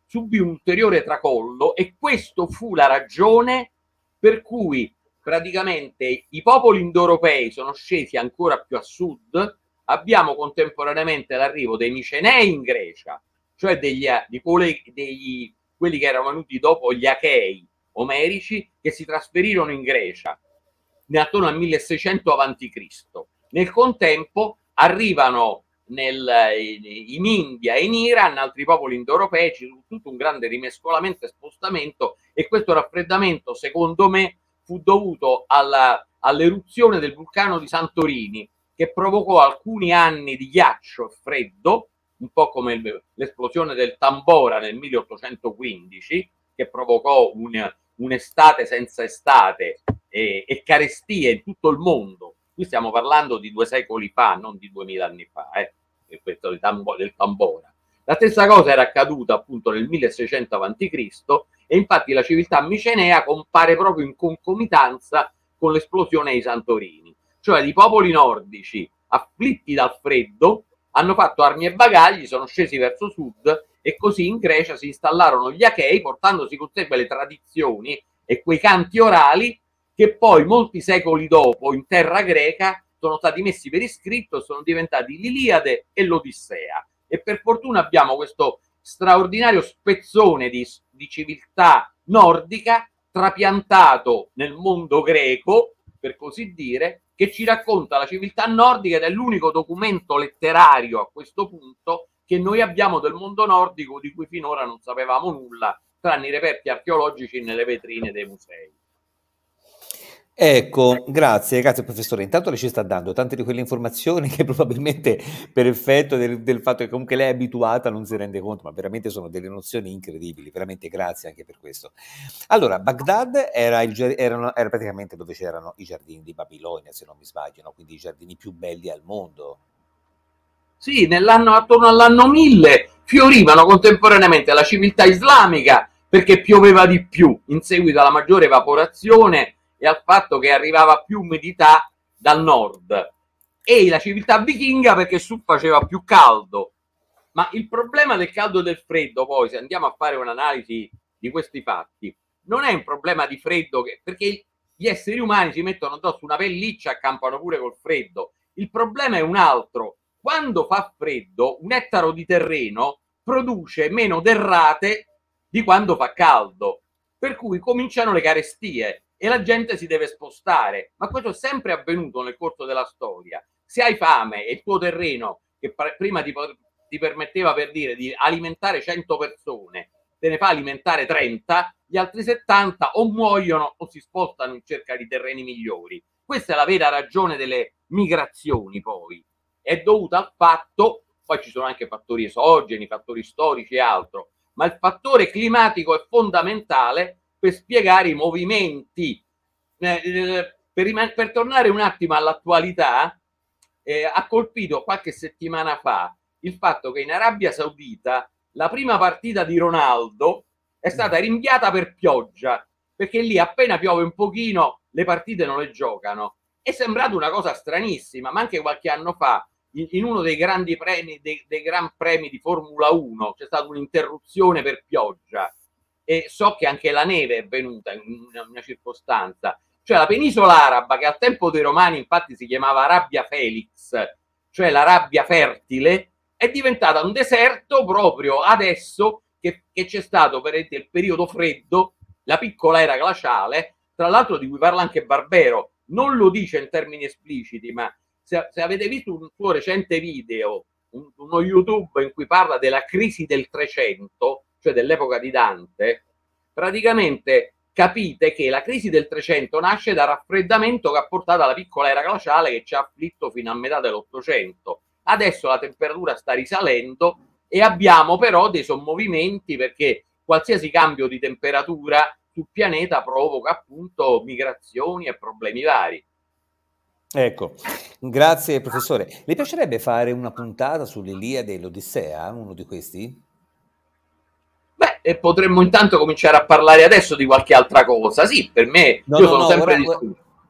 subì un ulteriore tracollo, e questo fu la ragione per cui praticamente i popoli indoeuropei sono scesi ancora più a sud. Abbiamo contemporaneamente l'arrivo dei Micenei in Grecia, cioè quelli che erano venuti dopo gli Achei omerici, che si trasferirono in Grecia attorno al 1600 a.C. Nel contempo arrivano in India e in Iran altri popoli indoeuropei, c'è tutto un grande rimescolamento e spostamento, e questo raffreddamento, secondo me, fu dovuto all'eruzione del vulcano di Santorini, che provocò alcuni anni di ghiaccio e freddo, un po' come l'esplosione del Tambora nel 1815, che provocò un'estate senza estate e carestie in tutto il mondo. Qui stiamo parlando di 2 secoli fa, non di 2000 anni fa, questo del Tambora. La stessa cosa era accaduta appunto nel 1600 a.C. e infatti la civiltà micenea compare proprio in concomitanza con l'esplosione di Santorini. Cioè i popoli nordici, afflitti dal freddo, hanno fatto armi e bagagli, sono scesi verso sud, e così in Grecia si installarono gli Achei, portandosi con sé quelle tradizioni e quei canti orali che poi molti secoli dopo in terra greca sono stati messi per iscritto e sono diventati l'Iliade e l'Odissea. E per fortuna abbiamo questo straordinario spezzone di civiltà nordica trapiantato nel mondo greco, per così dire, che ci racconta la civiltà nordica, ed è l'unico documento letterario a questo punto che noi abbiamo del mondo nordico di cui finora non sapevamo nulla, tranne i reperti archeologici nelle vetrine dei musei. Ecco, grazie professore. Intanto lei ci sta dando tante di quelle informazioni che probabilmente per effetto del fatto che comunque lei è abituata non si rende conto, ma veramente sono delle nozioni incredibili, veramente grazie anche per questo. Allora, Baghdad era praticamente dove c'erano i giardini di Babilonia, se non mi sbaglio, no? Quindi i giardini più belli al mondo. Sì, attorno all'anno 1000 fiorivano contemporaneamente la civiltà islamica, perché pioveva di più in seguito alla maggiore evaporazione e al fatto che arrivava più umidità dal nord, e la civiltà vichinga perché su faceva più caldo. Ma il problema del caldo e del freddo, poi, se andiamo a fare un'analisi di questi fatti, non è un problema di freddo, perché gli esseri umani si mettono addosso una pelliccia e accampano pure col freddo. Il problema è un altro: quando fa freddo un ettaro di terreno produce meno derrate di quando fa caldo, per cui cominciano le carestie e la gente si deve spostare. Ma questo è sempre avvenuto nel corso della storia. Se hai fame e il tuo terreno, che prima ti permetteva, per dire, di alimentare 100 persone, te ne fa alimentare 30, gli altri 70 o muoiono o si spostano in cerca di terreni migliori. Questa è la vera ragione delle migrazioni, poi. È dovuta al fatto, poi ci sono anche fattori esogeni, fattori storici e altro, ma il fattore climatico è fondamentale per spiegare i movimenti. Per tornare un attimo all'attualità, ha colpito qualche settimana fa il fatto che in Arabia Saudita la prima partita di Ronaldo è stata rinviata per pioggia, perché lì appena piove un pochino le partite non le giocano. È sembrata una cosa stranissima, ma anche qualche anno fa in uno dei grandi premi, dei gran premi di Formula 1 c'è stata un'interruzione per pioggia, e so che anche la neve è venuta in una circostanza. Cioè la penisola araba, che al tempo dei romani infatti si chiamava Arabia Felix, cioè l'Arabia fertile, è diventata un deserto proprio adesso che c'è stato per il periodo freddo, la piccola era glaciale, tra l'altro di cui parla anche Barbero. Non lo dice in termini espliciti, ma se avete visto un suo recente video, uno YouTube in cui parla della crisi del 300, cioè dell'epoca di Dante, praticamente capite che la crisi del 300 nasce dal raffreddamento che ha portato alla piccola era glaciale che ci ha afflitto fino a metà dell'Ottocento. Adesso la temperatura sta risalendo e abbiamo però dei sommovimenti, perché qualsiasi cambio di temperatura sul pianeta provoca appunto migrazioni e problemi vari. Ecco, grazie professore. Le piacerebbe fare una puntata sull'Iliade e l'Odissea, uno di questi? Beh, potremmo intanto cominciare a parlare adesso di qualche altra cosa. Sì, per me, io sono sempre disponibile.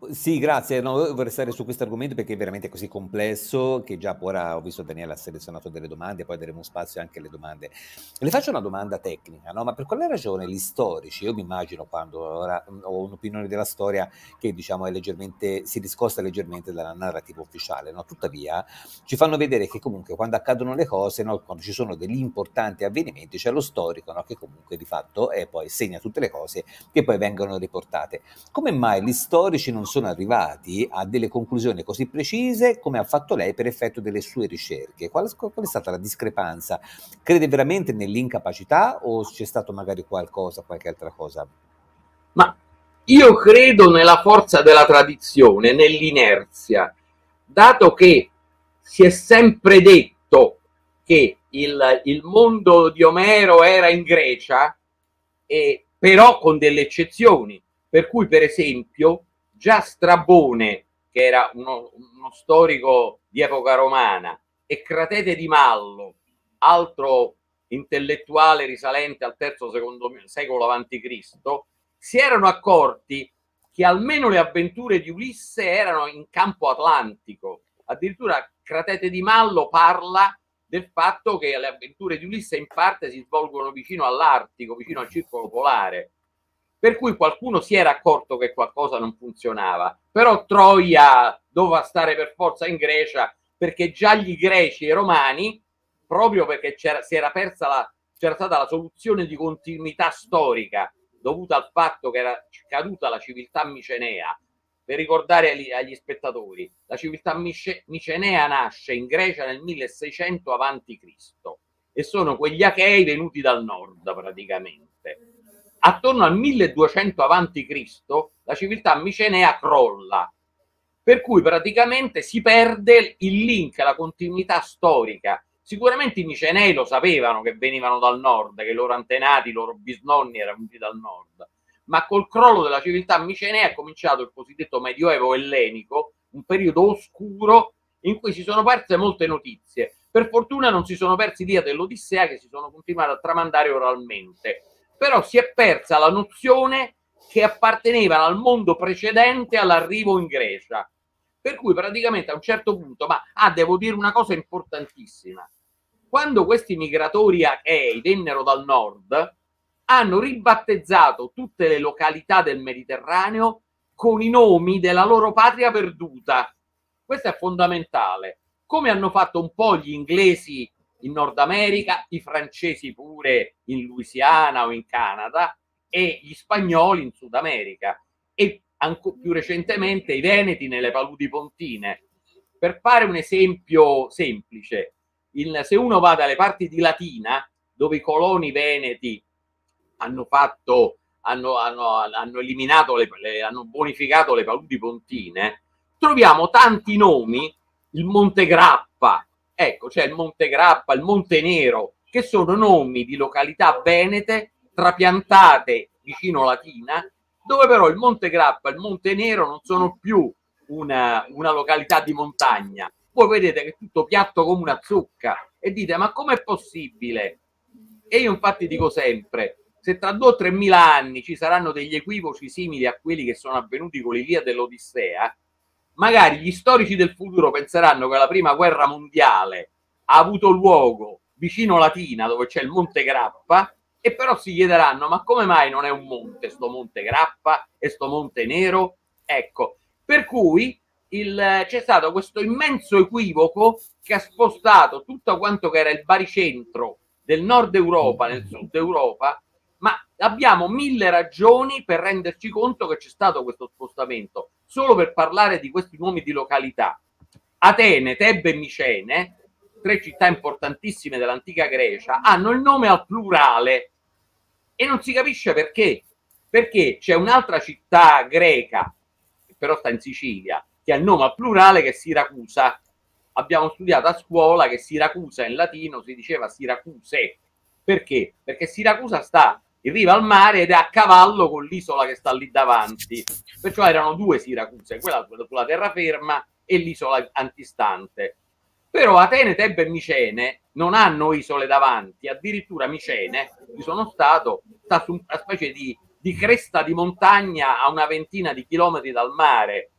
Sì, grazie. No, vorrei stare su questo argomento perché è veramente così complesso che già ora ho visto Daniela ha selezionato delle domande, poi daremo spazio anche alle domande. Le faccio una domanda tecnica, no? Ma per quale ragione gli storici, io mi immagino quando ora ho un'opinione della storia che diciamo è leggermente, si discosta leggermente dalla narrativa ufficiale, no? Tuttavia ci fanno vedere che comunque quando accadono le cose, no? Quando ci sono degli importanti avvenimenti, c'è lo storico, no? Che comunque di fatto poi segna tutte le cose che poi vengono riportate. Come mai gli storici non sono arrivati a delle conclusioni così precise come ha fatto lei per effetto delle sue ricerche? Qual è stata la discrepanza? Crede veramente nell'incapacità o c'è stato magari qualcosa, qualche altra cosa? Ma io credo nella forza della tradizione, nell'inerzia, dato che si è sempre detto che il mondo di Omero era in Grecia, però con delle eccezioni, per cui per esempio già Strabone, che era uno storico di epoca romana, e Cratete di Mallo, altro intellettuale risalente al III secolo a.C., si erano accorti che almeno le avventure di Ulisse erano in campo atlantico. Addirittura Cratete di Mallo parla del fatto che le avventure di Ulisse in parte si svolgono vicino all'Artico, vicino al circolo polare. Per cui qualcuno si era accorto che qualcosa non funzionava, però Troia doveva stare per forza in Grecia perché già gli greci e i romani, proprio perché c'era stata la soluzione di continuità storica dovuta al fatto che era caduta la civiltà micenea. Per ricordare agli spettatori, la civiltà micenea nasce in Grecia nel 1600 a.C. e sono quegli Achei venuti dal nord praticamente. Attorno al 1200 a.C. la civiltà micenea crolla, per cui praticamente si perde il link, la continuità storica. Sicuramente i micenei lo sapevano che venivano dal nord, che i loro antenati, i loro bisnonni erano venuti dal nord, ma col crollo della civiltà micenea è cominciato il cosiddetto Medioevo ellenico, un periodo oscuro in cui si sono perse molte notizie. Per fortuna non si sono persi via dell'Odissea, che si sono continuati a tramandare oralmente, però si è persa la nozione che appartenevano al mondo precedente all'arrivo in Grecia. Per cui praticamente a un certo punto, devo dire una cosa importantissima, quando questi migratori achei vennero dal nord, hanno ribattezzato tutte le località del Mediterraneo con i nomi della loro patria perduta. Questo è fondamentale, come hanno fatto un po' gli inglesi in Nord America, i francesi pure in Louisiana o in Canada e gli spagnoli in Sud America e ancora più recentemente i veneti nelle paludi pontine. Per fare un esempio semplice, se uno va dalle parti di Latina, dove i coloni veneti hanno eliminato hanno bonificato le paludi pontine, troviamo tanti nomi, il Monte Grappa, ecco, c'è il Monte Grappa, il Monte Nero, che sono nomi di località venete trapiantate vicino Latina, dove però il Monte Grappa e il Monte Nero non sono più una località di montagna. Voi vedete che è tutto piatto come una zucca e dite, ma com'è possibile? E io infatti dico sempre, se tra 2 o 3 mila anni ci saranno degli equivoci simili a quelli che sono avvenuti con l'Ilia dell'Odissea, magari gli storici del futuro penseranno che la prima guerra mondiale ha avuto luogo vicino Latina, dove c'è il Monte Grappa, e però si chiederanno, ma come mai non è un monte, sto Monte Grappa e sto Monte Nero? Ecco, per cui c'è stato questo immenso equivoco che ha spostato tutto quanto che era il baricentro del nord Europa nel sud Europa, ma abbiamo 1000 ragioni per renderci conto che c'è stato questo spostamento. Solo per parlare di questi nomi di località: Atene, Tebbe e Micene, 3 città importantissime dell'antica Grecia, hanno il nome al plurale e non si capisce perché. Perché c'è un'altra città greca, che però sta in Sicilia, che ha il nome al plurale, che è Siracusa. Abbiamo studiato a scuola che Siracusa in latino si diceva Siracuse. Perché? Perché Siracusa sta in riva al mare ed è a cavallo con l'isola che sta lì davanti. Perciò erano 2 Siracuse, quella sulla terraferma e l'isola antistante. Però Atene, Tebbe e Micene non hanno isole davanti, addirittura Micene, ci sono stato, sta su una specie di cresta di montagna a una ventina di chilometri dal mare,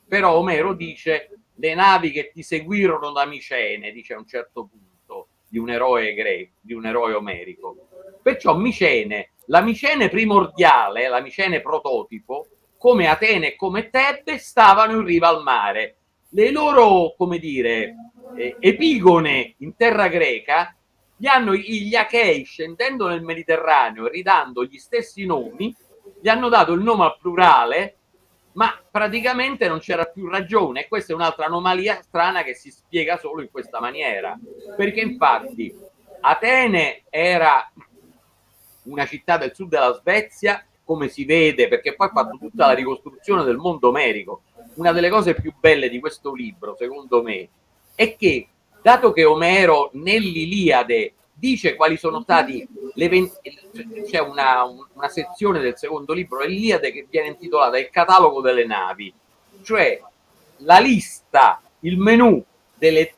però Omero dice le navi che ti seguirono da Micene, dice a un certo punto, di un eroe greco, di un eroe omerico. Perciò Micene, la Micene primordiale, la Micene prototipo, come Atene e come Tebbe, stavano in riva al mare. Le loro, come dire, epigone in terra greca gli Achei, scendendo nel Mediterraneo e ridando gli stessi nomi, gli hanno dato il nome al plurale, ma praticamente non c'era più ragione. E questa è un'altra anomalia strana che si spiega solo in questa maniera, perché infatti Atene era una città del sud della Svezia, come si vede, perché poi ha fatto tutta la ricostruzione del mondo omerico. Una delle cose più belle di questo libro, secondo me, è che, dato che Omero nell'Iliade dice quali sono stati c'è una sezione del secondo libro dell'Iliade che viene intitolata Il catalogo delle navi, cioè la lista, il menù delle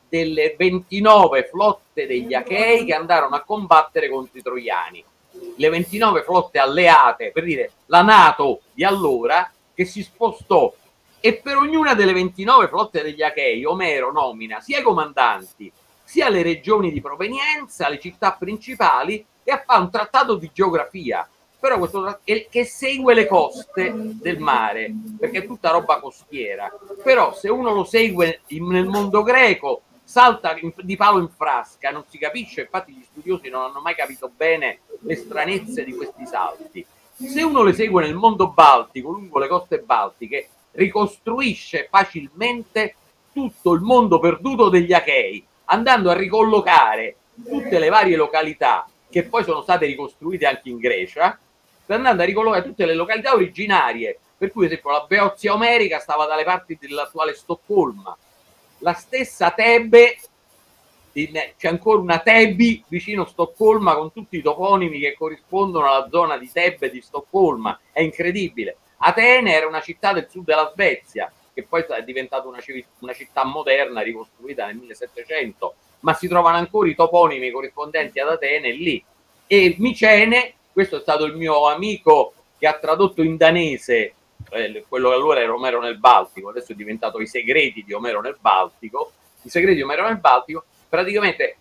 29 flotte degli Achei che andarono a combattere contro i Troiani. Le 29 flotte alleate, per dire la NATO di allora, che si spostò, e per ognuna delle 29 flotte degli Achei Omero nomina sia i comandanti, sia le regioni di provenienza, le città principali, e fa un trattato di geografia, però questo che segue le coste del mare, perché è tutta roba costiera. Però se uno lo segue nel mondo greco salta di palo in frasca, non si capisce, infatti gli studiosi non hanno mai capito bene le stranezze di questi salti. Se uno le segue nel mondo baltico, lungo le coste baltiche, ricostruisce facilmente tutto il mondo perduto degli Achei, andando a ricollocare tutte le varie località che poi sono state ricostruite anche in Grecia, andando a ricollocare tutte le località originarie, per cui ad esempio la Beozia omerica stava dalle parti dell'attuale Stoccolma, la stessa Tebe, c'è ancora una Tebi vicino Stoccolma con tutti i toponimi che corrispondono alla zona di Tebe di Stoccolma, è incredibile. Atene era una città del sud della Svezia, che poi è diventata una città moderna ricostruita nel 1700, ma si trovano ancora i toponimi corrispondenti ad Atene lì. E Micene, questo è stato il mio amico che ha tradotto in danese quello che allora era Omero nel Baltico, adesso è diventato I segreti di Omero nel Baltico. I segreti di Omero nel Baltico, praticamente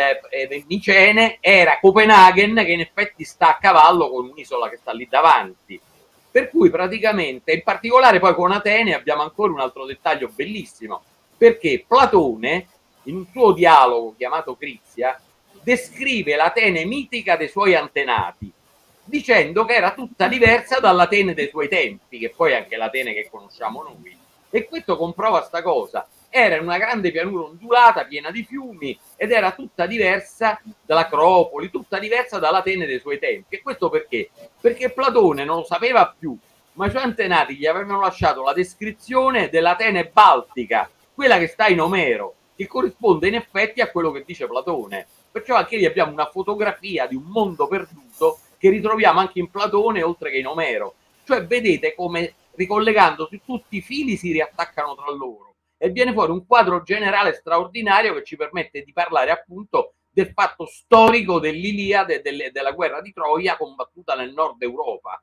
Micene era Copenaghen, che in effetti sta a cavallo con un'isola che sta lì davanti. Per cui praticamente, in particolare poi con Atene abbiamo ancora un altro dettaglio bellissimo, perché Platone, in un suo dialogo chiamato Crizia, descrive l'Atene mitica dei suoi antenati, dicendo che era tutta diversa dall'Atene dei suoi tempi, che poi è anche l'Atene che conosciamo noi. E questo comprova sta cosa. Era una grande pianura ondulata, piena di fiumi, ed era tutta diversa dall'Acropoli, tutta diversa dall'Atene dei suoi tempi. E questo perché? Perché Platone non lo sapeva più, ma i suoi antenati gli avevano lasciato la descrizione dell'Atene baltica, quella che sta in Omero, che corrisponde in effetti a quello che dice Platone. Perciò anche lì abbiamo una fotografia di un mondo perduto che ritroviamo anche in Platone oltre che in Omero. Cioè vedete come, ricollegandosi, tutti i fili si riattaccano tra loro e viene fuori un quadro generale straordinario che ci permette di parlare appunto del fatto storico dell'Iliade, della guerra di Troia combattuta nel nord Europa.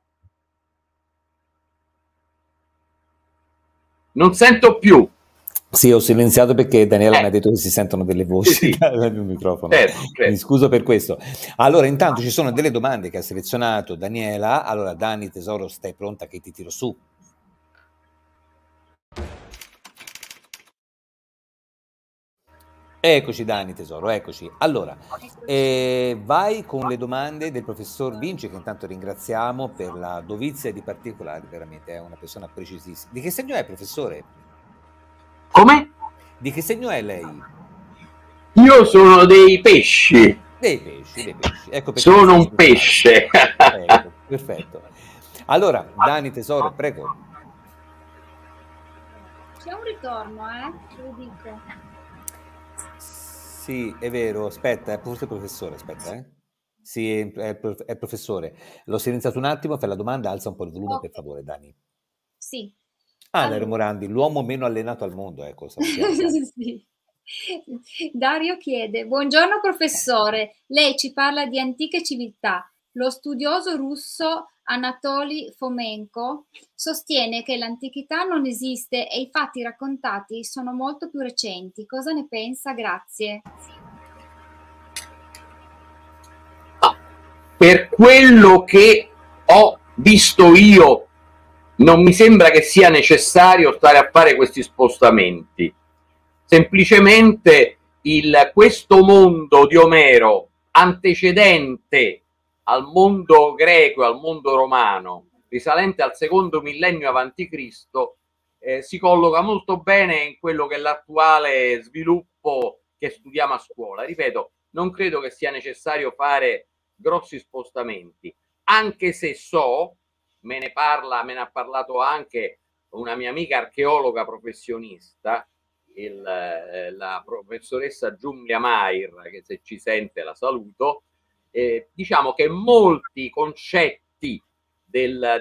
Non sento più. Sì, ho silenziato perché Daniela mi ha detto che si sentono delle voci dal mio microfono. Certo. Mi scuso per questo. Allora, intanto ci sono delle domande che ha selezionato Daniela. Allora, Dani, tesoro, stai pronta che ti tiro su? Eccoci Dani, tesoro, eccoci. Allora, vai con le domande del professor Vinci, che intanto ringraziamo per la dovizia di particolari, veramente è una persona precisissima. Di che segno è, professore? Come? Di che segno è lei? Io sono dei pesci. Dei pesci. Ecco perché sono un pesce. Ecco, perfetto. Allora, Dani, tesoro, prego. C'è un ritorno, te lo dico. Sì, è vero, aspetta, forse il professore, aspetta, Sì, è il professore. L'ho silenziato un attimo, fai la domanda, alza un po' il volume, per favore, Dani. Sì. Dario Morandi, l'uomo meno allenato al mondo, ecco. Sì. Dario chiede: buongiorno professore, lei ci parla di antiche civiltà. Lo studioso russo Anatoli Fomenko, sostiene che l'antichità non esiste e i fatti raccontati sono molto più recenti. Cosa ne pensa? Grazie. Per quello che ho visto io, non mi sembra che sia necessario stare a fare questi spostamenti. Semplicemente questo mondo di Omero, antecedente al mondo greco e al mondo romano, risalente al secondo millennio avanti Cristo, si colloca molto bene in quello che è l'attuale sviluppo che studiamo a scuola. Ripeto, non credo che sia necessario fare grossi spostamenti, anche se me ne ha parlato anche una mia amica archeologa professionista, la professoressa Giulia Mair, che se ci sente la saluto. Diciamo che molti concetti delle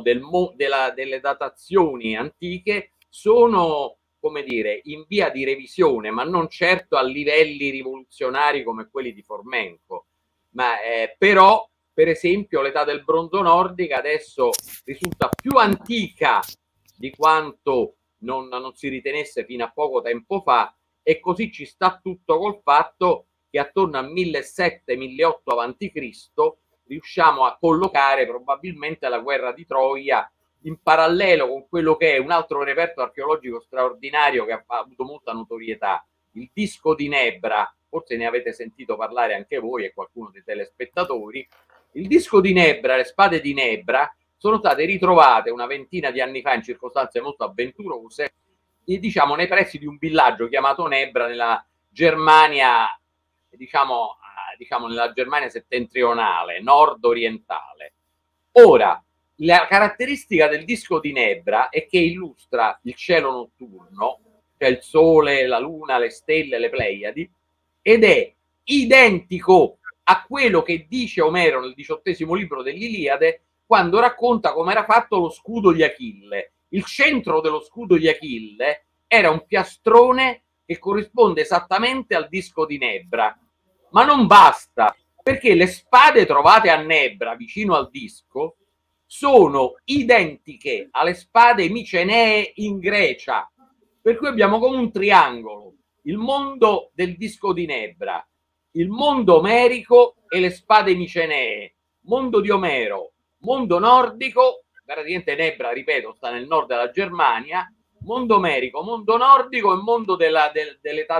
datazioni antiche sono, come dire, in via di revisione, ma non certo a livelli rivoluzionari come quelli di Fomenko. Però, per esempio, l'età del bronzo nordica adesso risulta più antica di quanto non si ritenesse fino a poco tempo fa, e così ci sta tutto col fatto che attorno al 1700-1800 avanti Cristo riusciamo a collocare probabilmente la guerra di Troia in parallelo con quello che è un altro reperto archeologico straordinario che ha avuto molta notorietà, il disco di Nebra. Forse ne avete sentito parlare anche voi e qualcuno dei telespettatori. Il disco di Nebra, le spade di Nebra, sono state ritrovate una ventina di anni fa in circostanze molto avventurose, diciamo nei pressi di un villaggio chiamato Nebra nella Germania, diciamo nella Germania settentrionale, nord-orientale. Ora, la caratteristica del disco di Nebra è che illustra il cielo notturno, cioè il sole, la luna, le stelle, le Pleiadi, ed è identico a quello che dice Omero nel 18° libro dell'Iliade, quando racconta come era fatto lo scudo di Achille. Il centro dello scudo di Achille era un piastrone che corrisponde esattamente al disco di Nebra. Ma non basta, perché le spade trovate a Nebra, vicino al disco, sono identiche alle spade micenee in Grecia. Per cui abbiamo come un triangolo: il mondo del disco di Nebra, il mondo omerico e le spade micenee. Mondo di Omero, mondo nordico, praticamente Nebra, ripeto, sta nel nord della Germania, mondo omerico, mondo nordico e mondo dell'età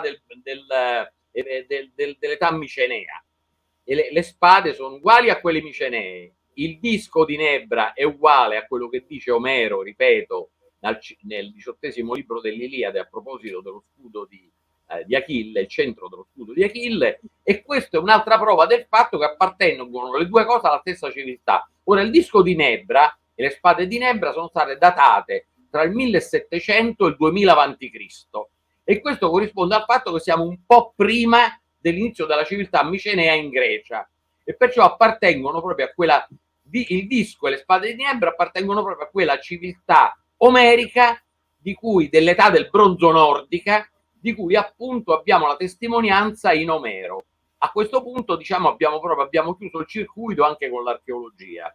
dell'età micenea. E le spade sono uguali a quelle micenee. Il disco di Nebra è uguale a quello che dice Omero, ripeto, nel 18° libro dell'Iliade a proposito dello scudo di Achille, il centro dello scudo di Achille, e questa è un'altra prova del fatto che appartengono le due cose alla stessa civiltà. Ora, il disco di Nebra e le spade di Nebra sono state datate tra il 1700 e il 2000 avanti Cristo, e questo corrisponde al fatto che siamo un po' prima dell'inizio della civiltà micenea in Grecia, e perciò appartengono proprio a quella, il disco e le spade di Nebra appartengono proprio a quella civiltà omerica di cui, dell'età del bronzo nordica, di cui appunto abbiamo la testimonianza in Omero. A questo punto, diciamo, abbiamo chiuso il circuito anche con l'archeologia.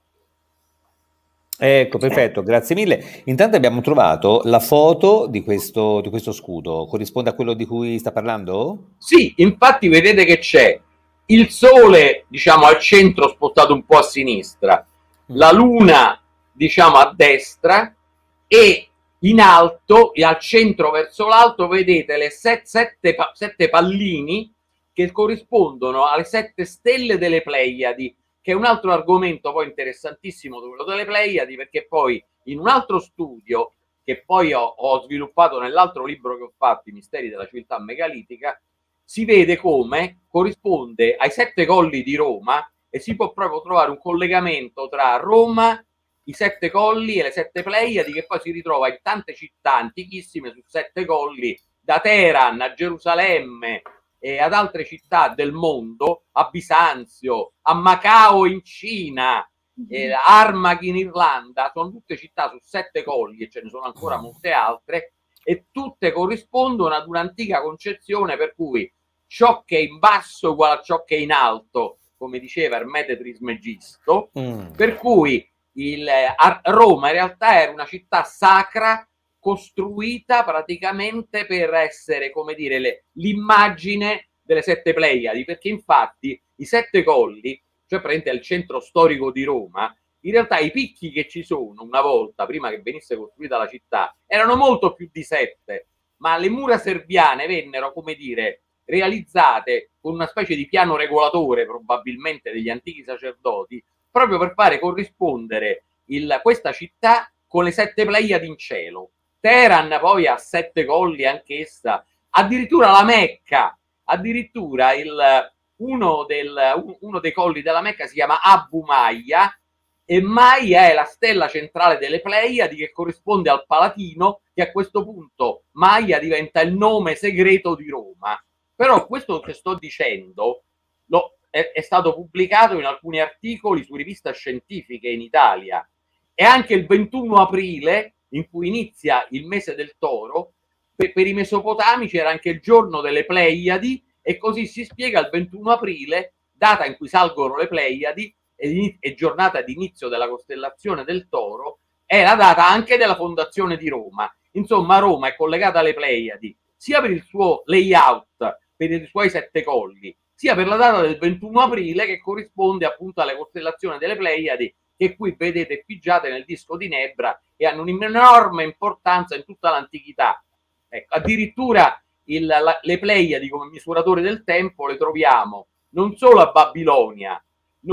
Ecco, perfetto, grazie mille. Intanto abbiamo trovato la foto di questo scudo. Corrisponde a quello di cui sta parlando? Sì, infatti vedete che c'è il sole, diciamo, al centro spostato un po' a sinistra, la luna, diciamo, a destra, e in alto, e al centro verso l'alto, vedete le sette pallini che corrispondono alle 7 stelle delle Pleiadi, che è un altro argomento poi interessantissimo, quello delle Pleiadi, perché poi in un altro studio che poi ho sviluppato nell'altro libro che ho fatto, I misteri della civiltà megalitica, si vede come corrisponde ai 7 colli di Roma, e si può proprio trovare un collegamento tra Roma, i 7 colli e le 7 Pleiadi, che poi si ritrova in tante città antichissime su 7 colli, da Teheran a Gerusalemme e ad altre città del mondo, a Bisanzio, a Macao in Cina, a Armagh in Irlanda. Sono tutte città su 7 colli, e ce ne sono ancora molte altre, e tutte corrispondono ad un'antica concezione per cui ciò che è in basso è uguale a ciò che è in alto, come diceva Ermete Trismegisto, per cui Roma in realtà era una città sacra costruita praticamente per essere, come dire, l'immagine delle 7 Pleiadi, perché infatti i 7 colli, cioè praticamente il centro storico di Roma, in realtà i picchi che ci sono una volta, prima che venisse costruita la città, erano molto più di 7, ma le mura serviane vennero, come dire, realizzate con una specie di piano regolatore, probabilmente degli antichi sacerdoti, proprio per fare corrispondere questa città con le 7 Pleiadi in cielo. Teheran poi ha 7 colli anch'essa, addirittura la Mecca, addirittura uno dei colli della Mecca si chiama Abu Maya, e Maia è la stella centrale delle Pleiadi che corrisponde al Palatino, che a questo punto Maia diventa il nome segreto di Roma. Però questo che sto dicendo è stato pubblicato in alcuni articoli su riviste scientifiche in Italia, e anche il 21 aprile, in cui inizia il mese del toro, per i mesopotamici era anche il giorno delle Pleiadi, e così si spiega il 21 aprile, data in cui salgono le Pleiadi, e giornata di inizio della costellazione del Toro, è la data anche della fondazione di Roma. Insomma, Roma è collegata alle Pleiadi sia per il suo layout, per i suoi 7 colli, sia per la data del 21 aprile che corrisponde appunto alle costellazioni delle Pleiadi, che qui vedete effigiate nel disco di Nebra e hanno un'enorme importanza in tutta l'antichità. Ecco, addirittura le Pleiadi come misuratori del tempo le troviamo non solo a Babilonia,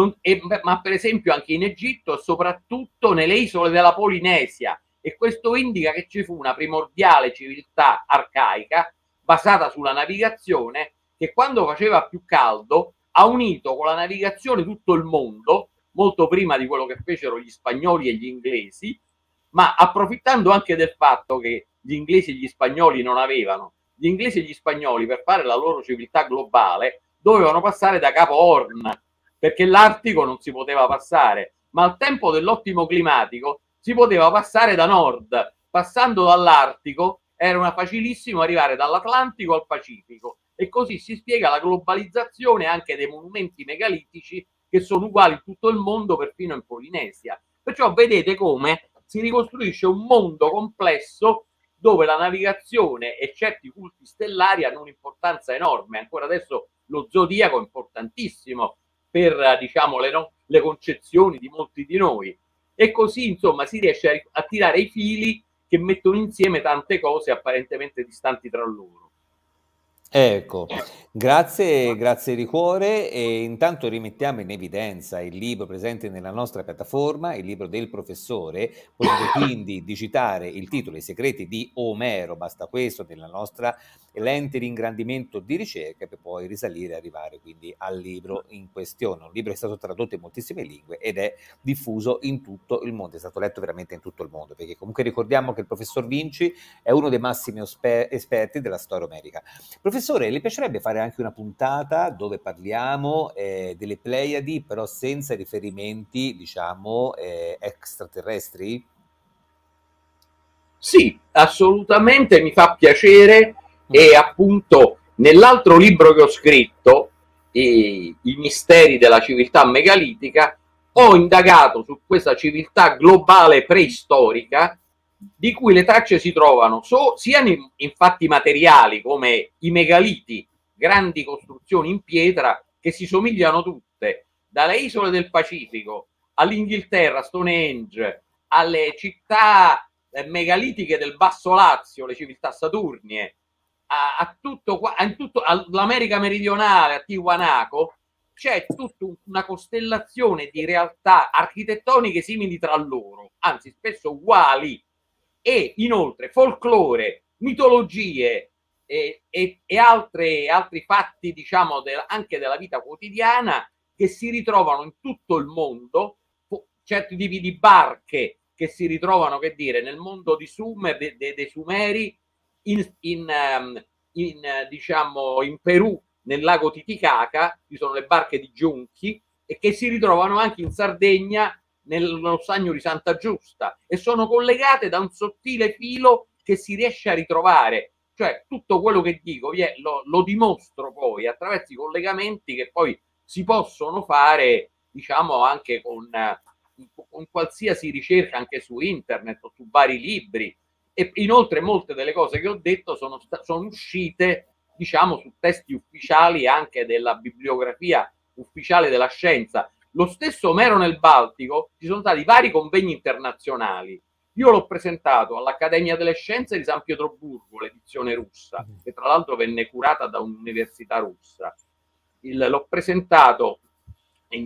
ma per esempio anche in Egitto e soprattutto nelle isole della Polinesia, e questo indica che ci fu una primordiale civiltà arcaica basata sulla navigazione, che quando faceva più caldo ha unito con la navigazione tutto il mondo, molto prima di quello che fecero gli spagnoli e gli inglesi, ma approfittando anche del fatto che gli inglesi e gli spagnoli non avevano. Gli inglesi e gli spagnoli, per fare la loro civiltà globale, dovevano passare da Capo Horn, perché l'Artico non si poteva passare, ma al tempo dell'ottimo climatico si poteva passare da nord. Passando dall'Artico era facilissimo arrivare dall'Atlantico al Pacifico, e così si spiega la globalizzazione anche dei monumenti megalitici che sono uguali in tutto il mondo, perfino in Polinesia. Perciò vedete come si ricostruisce un mondo complesso dove la navigazione e certi culti stellari hanno un'importanza enorme. Ancora adesso lo zodiaco è importantissimo per, diciamo, le concezioni di molti di noi, e così insomma si riesce a tirare i fili che mettono insieme tante cose apparentemente distanti tra loro. Ecco, grazie di cuore, e intanto rimettiamo in evidenza il libro presente nella nostra piattaforma, il libro del professore. Potete quindi digitare il titolo I segreti di Omero, basta questo, nella nostra lente di ingrandimento di ricerca, per poi risalire e arrivare quindi al libro in questione. Un libro che è stato tradotto in moltissime lingue ed è diffuso in tutto il mondo, è stato letto veramente in tutto il mondo, perché comunque ricordiamo che il professor Vinci è uno dei massimi esperti della storia omerica. Professore, le piacerebbe fare anche una puntata dove parliamo delle Pleiadi, però senza riferimenti, diciamo, extraterrestri? Sì, assolutamente, mi fa piacere. E appunto nell'altro libro che ho scritto, I misteri della civiltà megalitica, ho indagato su questa civiltà globale preistorica, di cui le tracce si trovano sia in fatti materiali come i megaliti, grandi costruzioni in pietra che si somigliano tutte, dalle isole del Pacifico all'Inghilterra, Stonehenge, alle città megalitiche del Basso Lazio, le civiltà saturnie, all'America meridionale, a Tiwanaku, c'è tutta una costellazione di realtà architettoniche simili tra loro, anzi spesso uguali, e inoltre folklore, mitologie e altri fatti, diciamo, anche della vita quotidiana, che si ritrovano in tutto il mondo, certi tipi di barche che si ritrovano, che dire, nel mondo di Sumer, dei Sumeri, diciamo in Perù, nel lago Titicaca, ci sono le barche di Giunchi, e che si ritrovano anche in Sardegna nello stagno di Santa Giusta, e sono collegate da un sottile filo che si riesce a ritrovare. Cioè tutto quello che dico lo dimostro poi attraverso i collegamenti che poi si possono fare, diciamo, anche con qualsiasi ricerca anche su internet o su vari libri. E inoltre molte delle cose che ho detto sono uscite, diciamo, su testi ufficiali anche della bibliografia ufficiale della scienza. Lo stesso Omero nel Baltico, ci sono stati vari convegni internazionali. Io l'ho presentato all'Accademia delle Scienze di San Pietroburgo, l'edizione russa, che tra l'altro venne curata da un'università russa. L'ho presentato in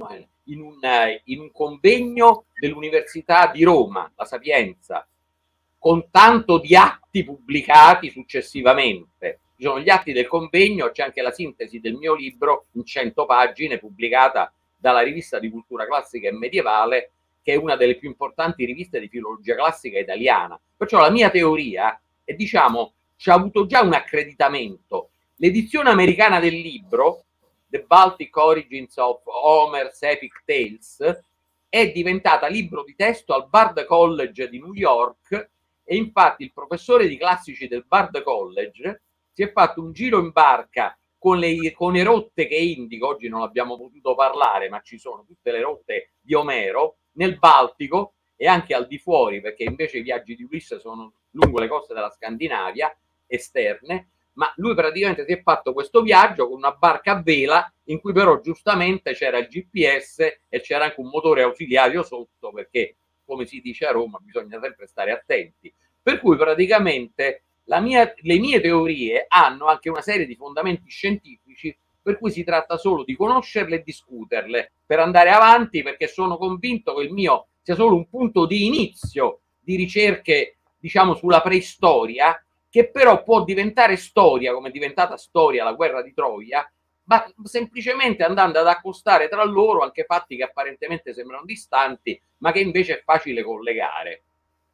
un convegno dell'Università di Roma, la Sapienza, con tanto di atti pubblicati successivamente. Ci sono gli atti del convegno, c'è anche la sintesi del mio libro in 100 pagine pubblicata dalla Rivista di Cultura Classica e Medievale, che è una delle più importanti riviste di filologia classica italiana. Perciò la mia teoria è, diciamo, ci ha avuto già un accreditamento. L'edizione americana del libro, The Baltic Origins of Homer's Epic Tales, è diventata libro di testo al Bard College di New York, e infatti il professore di classici del Bard College si è fatto un giro in barca con le rotte che indico. Oggi non abbiamo potuto parlare, ma ci sono tutte le rotte di Omero nel Baltico e anche al di fuori, perché invece i viaggi di Ulisse sono lungo le coste della Scandinavia esterne. Ma lui praticamente si è fatto questo viaggio con una barca a vela, in cui però giustamente c'era il GPS e c'era anche un motore ausiliario sotto, perché, come si dice a Roma, bisogna sempre stare attenti. Per cui praticamente le mie teorie hanno anche una serie di fondamenti scientifici, per cui si tratta solo di conoscerle e discuterle per andare avanti, perché sono convinto che il mio sia solo un punto di inizio di ricerche, diciamo, sulla preistoria, che però può diventare storia, come è diventata storia la guerra di Troia, ma semplicemente andando ad accostare tra loro anche fatti che apparentemente sembrano distanti, ma che invece è facile collegare.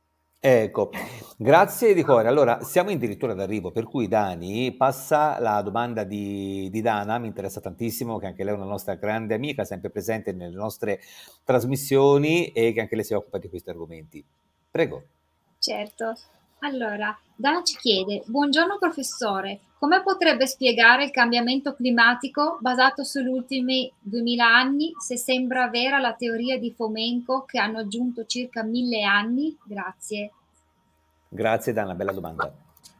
Ecco, grazie di cuore. Allora, siamo addirittura d'arrivo, per cui Dani, passa la domanda di Dana, mi interessa tantissimo, che anche lei è una nostra grande amica, sempre presente nelle nostre trasmissioni e che anche lei si occupa di questi argomenti. Prego. Certo. Allora, Dana ci chiede: buongiorno professore, come potrebbe spiegare il cambiamento climatico basato sugli ultimi 2000 anni, se sembra vera la teoria di Fomenko che hanno aggiunto circa 1000 anni? Grazie. Grazie Dana, bella domanda.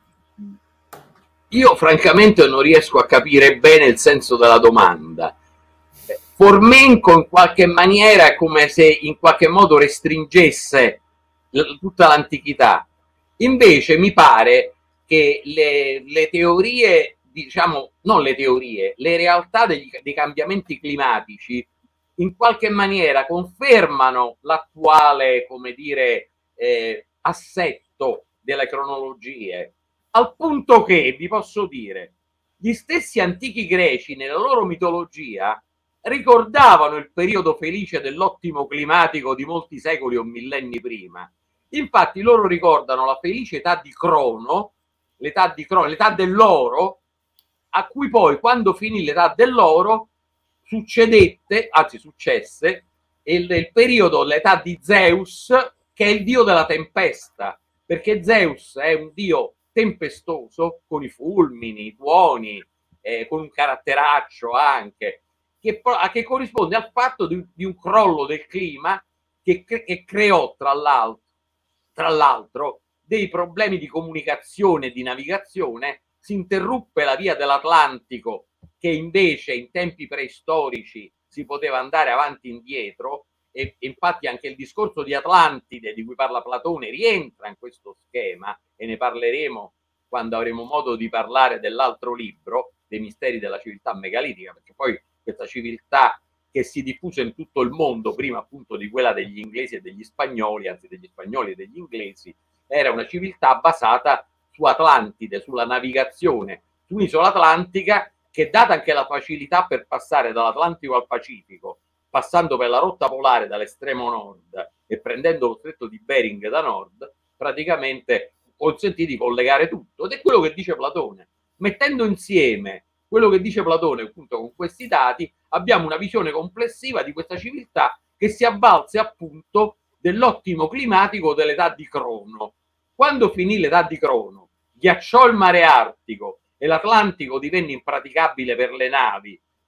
Io francamente non riesco a capire bene il senso della domanda. Fomenko in qualche maniera è come se in qualche modo restringesse tutta l'antichità. Invece mi pare che le teorie, diciamo, non le teorie, le realtà dei cambiamenti climatici in qualche maniera confermano l'attuale, come dire, assetto delle cronologie, al punto che, vi posso dire, gli stessi antichi greci nella loro mitologia ricordavano il periodo felice dell'ottimo climatico di molti secoli o millenni prima. Infatti loro ricordano la felice età di Crono, l'età dell'oro, a cui poi, quando finì l'età dell'oro, successe il periodo, l'età di Zeus, che è il dio della tempesta, perché Zeus è un dio tempestoso, con i fulmini, i tuoni, con un caratteraccio anche, che corrisponde al fatto di un crollo del clima che creò, tra l'altro, dei problemi di comunicazione e di navigazione. Si interruppe la via dell'Atlantico, che invece in tempi preistorici si poteva andare avanti e indietro, e infatti anche il discorso di Atlantide di cui parla Platone rientra in questo schema, e ne parleremo quando avremo modo di parlare dell'altro libro, dei misteri della civiltà megalitica, perché poi questa civiltà che si diffuse in tutto il mondo, prima appunto di quella degli inglesi e degli spagnoli, anzi degli spagnoli e degli inglesi, era una civiltà basata su Atlantide, sulla navigazione, su un'isola atlantica che, data anche la facilità per passare dall'Atlantico al Pacifico, passando per la rotta polare dall'estremo nord e prendendo lo stretto di Bering da nord, praticamente consentì di collegare tutto. Ed è quello che dice Platone. Mettendo insieme quello che dice Platone appunto con questi dati, abbiamo una visione complessiva di questa civiltà che si avvalse appunto dell'ottimo climatico dell'età di Crono. Quando finì l'età di Crono, ghiacciò il mare Artico e l'Atlantico divenne impraticabile per le navi,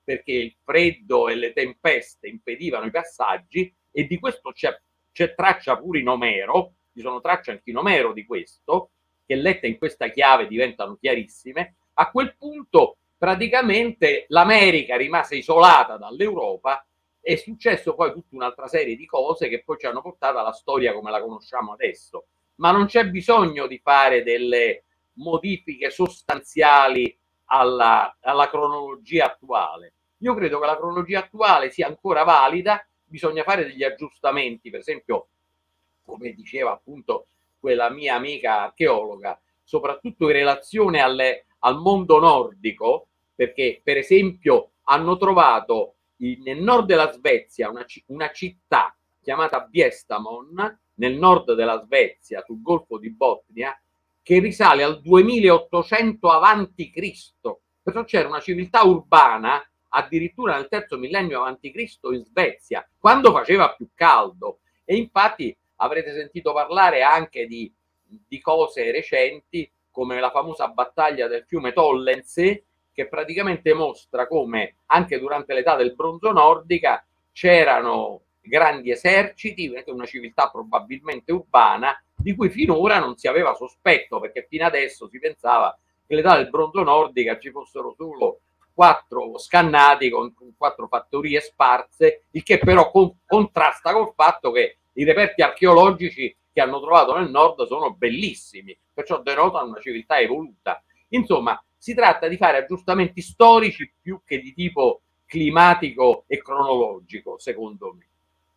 perché il freddo e le tempeste impedivano i passaggi, e di questo c'è traccia pure in Omero, ci sono tracce anche in Omero di questo, che lette in questa chiave diventano chiarissime. A quel punto praticamente l'America rimase isolata dall'Europa, è successo poi tutta un'altra serie di cose che poi ci hanno portato alla storia come la conosciamo adesso, ma non c'è bisogno di fare delle modifiche sostanziali alla cronologia attuale. Io credo che la cronologia attuale sia ancora valida, bisogna fare degli aggiustamenti, per esempio, come diceva appunto quella mia amica archeologa, soprattutto in relazione al mondo nordico, perché per esempio hanno trovato nel nord della Svezia una città chiamata Biestamon, nel nord della Svezia, sul golfo di Botnia, che risale al 2800 avanti Cristo. Perciò c'era una civiltà urbana addirittura nel terzo millennio avanti Cristo in Svezia, quando faceva più caldo. E infatti avrete sentito parlare anche di cose recenti, come la famosa battaglia del fiume Tollensee, che praticamente mostra come anche durante l'età del bronzo nordica c'erano grandi eserciti, una civiltà probabilmente urbana, di cui finora non si aveva sospetto, perché fino adesso si pensava che l'età del bronzo nordica ci fossero solo 4 scannati con 4 fattorie sparse, il che però contrasta col fatto che i reperti archeologici che hanno trovato nel nord sono bellissimi, perciò denotano una civiltà evoluta. Insomma, si tratta di fare aggiustamenti storici più che di tipo climatico e cronologico, secondo me.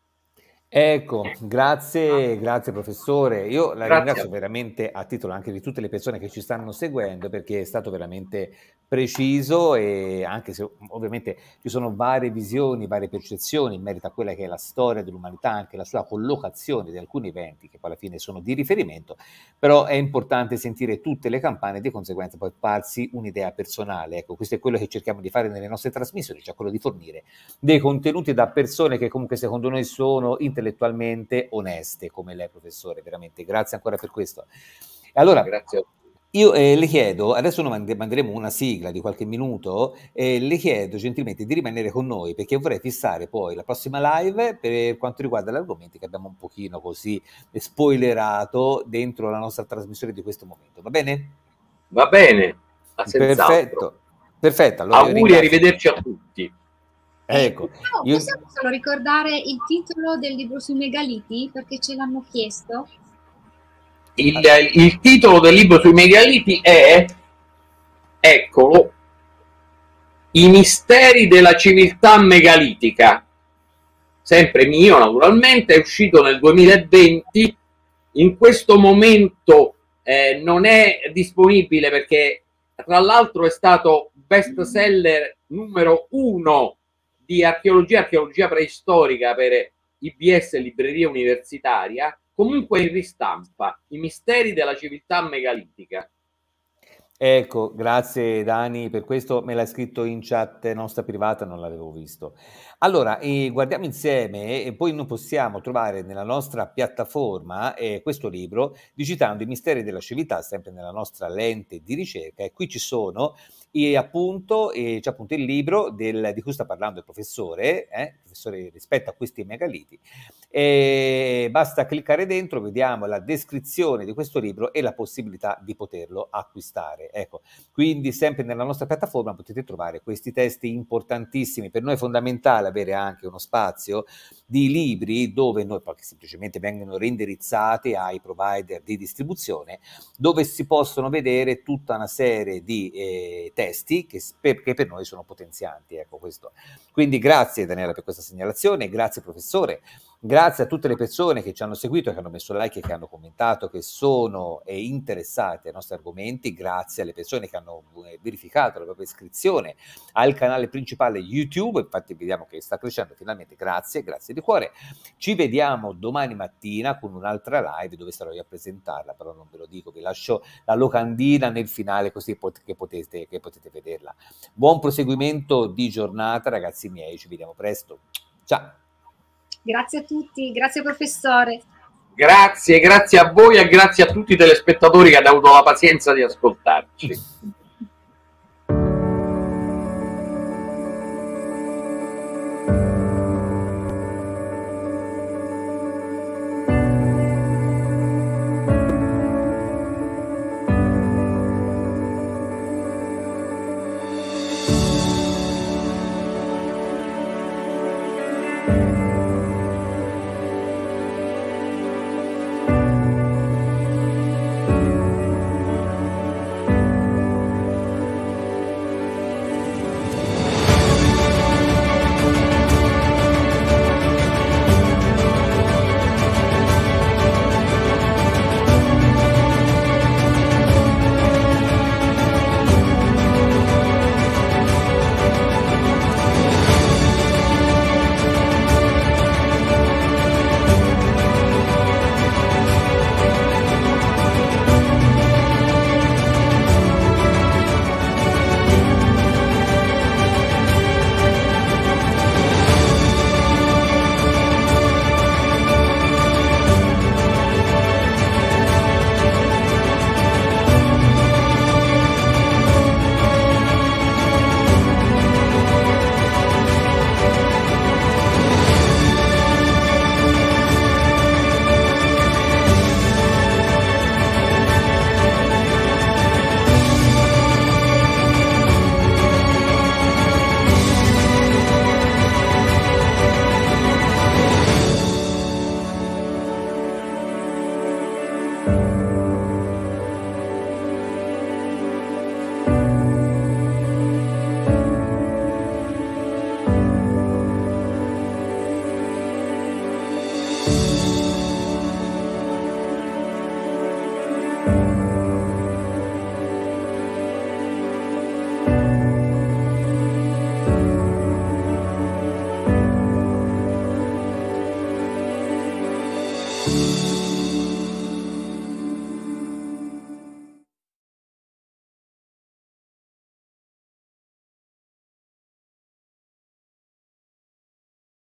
Ecco, grazie professore. Io la ringrazio veramente a titolo anche di tutte le persone che ci stanno seguendo, perché è stato veramente preciso, e anche se ovviamente ci sono varie visioni, varie percezioni in merito a quella che è la storia dell'umanità, anche la sua collocazione di alcuni eventi che poi alla fine sono di riferimento, però è importante sentire tutte le campane e di conseguenza poi farsi un'idea personale. Ecco, questo è quello che cerchiamo di fare nelle nostre trasmissioni, cioè quello di fornire dei contenuti da persone che comunque secondo noi sono intellettualmente oneste, come lei professore, veramente grazie ancora per questo. Allora, grazie. Io le chiedo, adesso noi manderemo una sigla di qualche minuto, le chiedo gentilmente di rimanere con noi, perché vorrei fissare poi la prossima live per quanto riguarda gli argomenti che abbiamo un pochino così spoilerato dentro la nostra trasmissione di questo momento, va bene? Va bene, perfetto, perfetto. Allora, auguri e arrivederci a tutti. Ecco, possiamo solo ricordare il titolo del libro sui megaliti, perché ce l'hanno chiesto? Il titolo del libro sui megaliti è, eccolo, I misteri della civiltà megalitica, sempre mio naturalmente, è uscito nel 2020, in questo momento non è disponibile perché tra l'altro è stato best seller numero 1 di archeologia preistorica per IBS Libreria Universitaria, comunque in ristampa, I misteri della civiltà megalitica. Ecco, grazie Dani per questo, me l'hai scritto in chat nostra privata, non l'avevo visto. Allora, guardiamo insieme, e poi noi possiamo trovare nella nostra piattaforma questo libro, digitando I misteri della civiltà, sempre nella nostra lente di ricerca, e qui ci sono c'è appunto il libro di cui sta parlando il professore rispetto a questi megaliti. Basta cliccare dentro, vediamo la descrizione di questo libro e la possibilità di poterlo acquistare. Ecco, quindi sempre nella nostra piattaforma potete trovare questi testi importantissimi. Per noi è fondamentale avere anche uno spazio di libri dove noi poi semplicemente vengono reindirizzati ai provider di distribuzione, dove si possono vedere tutta una serie di testi che per noi sono potenzianti. Ecco questo. Quindi grazie Daniela per questa segnalazione, grazie professore. Grazie a tutte le persone che ci hanno seguito, che hanno messo like e che hanno commentato, che sono interessate ai nostri argomenti. Grazie alle persone che hanno verificato la propria iscrizione al canale principale YouTube. Infatti vediamo che sta crescendo finalmente. Grazie di cuore. Ci vediamo domani mattina con un'altra live dove sarò io a presentarla, però non ve lo dico, vi lascio la locandina nel finale così che potete vederla. Buon proseguimento di giornata ragazzi miei, ci vediamo presto. Ciao! Grazie a tutti, grazie professore. Grazie a voi e grazie a tutti i telespettatori che hanno avuto la pazienza di ascoltarci.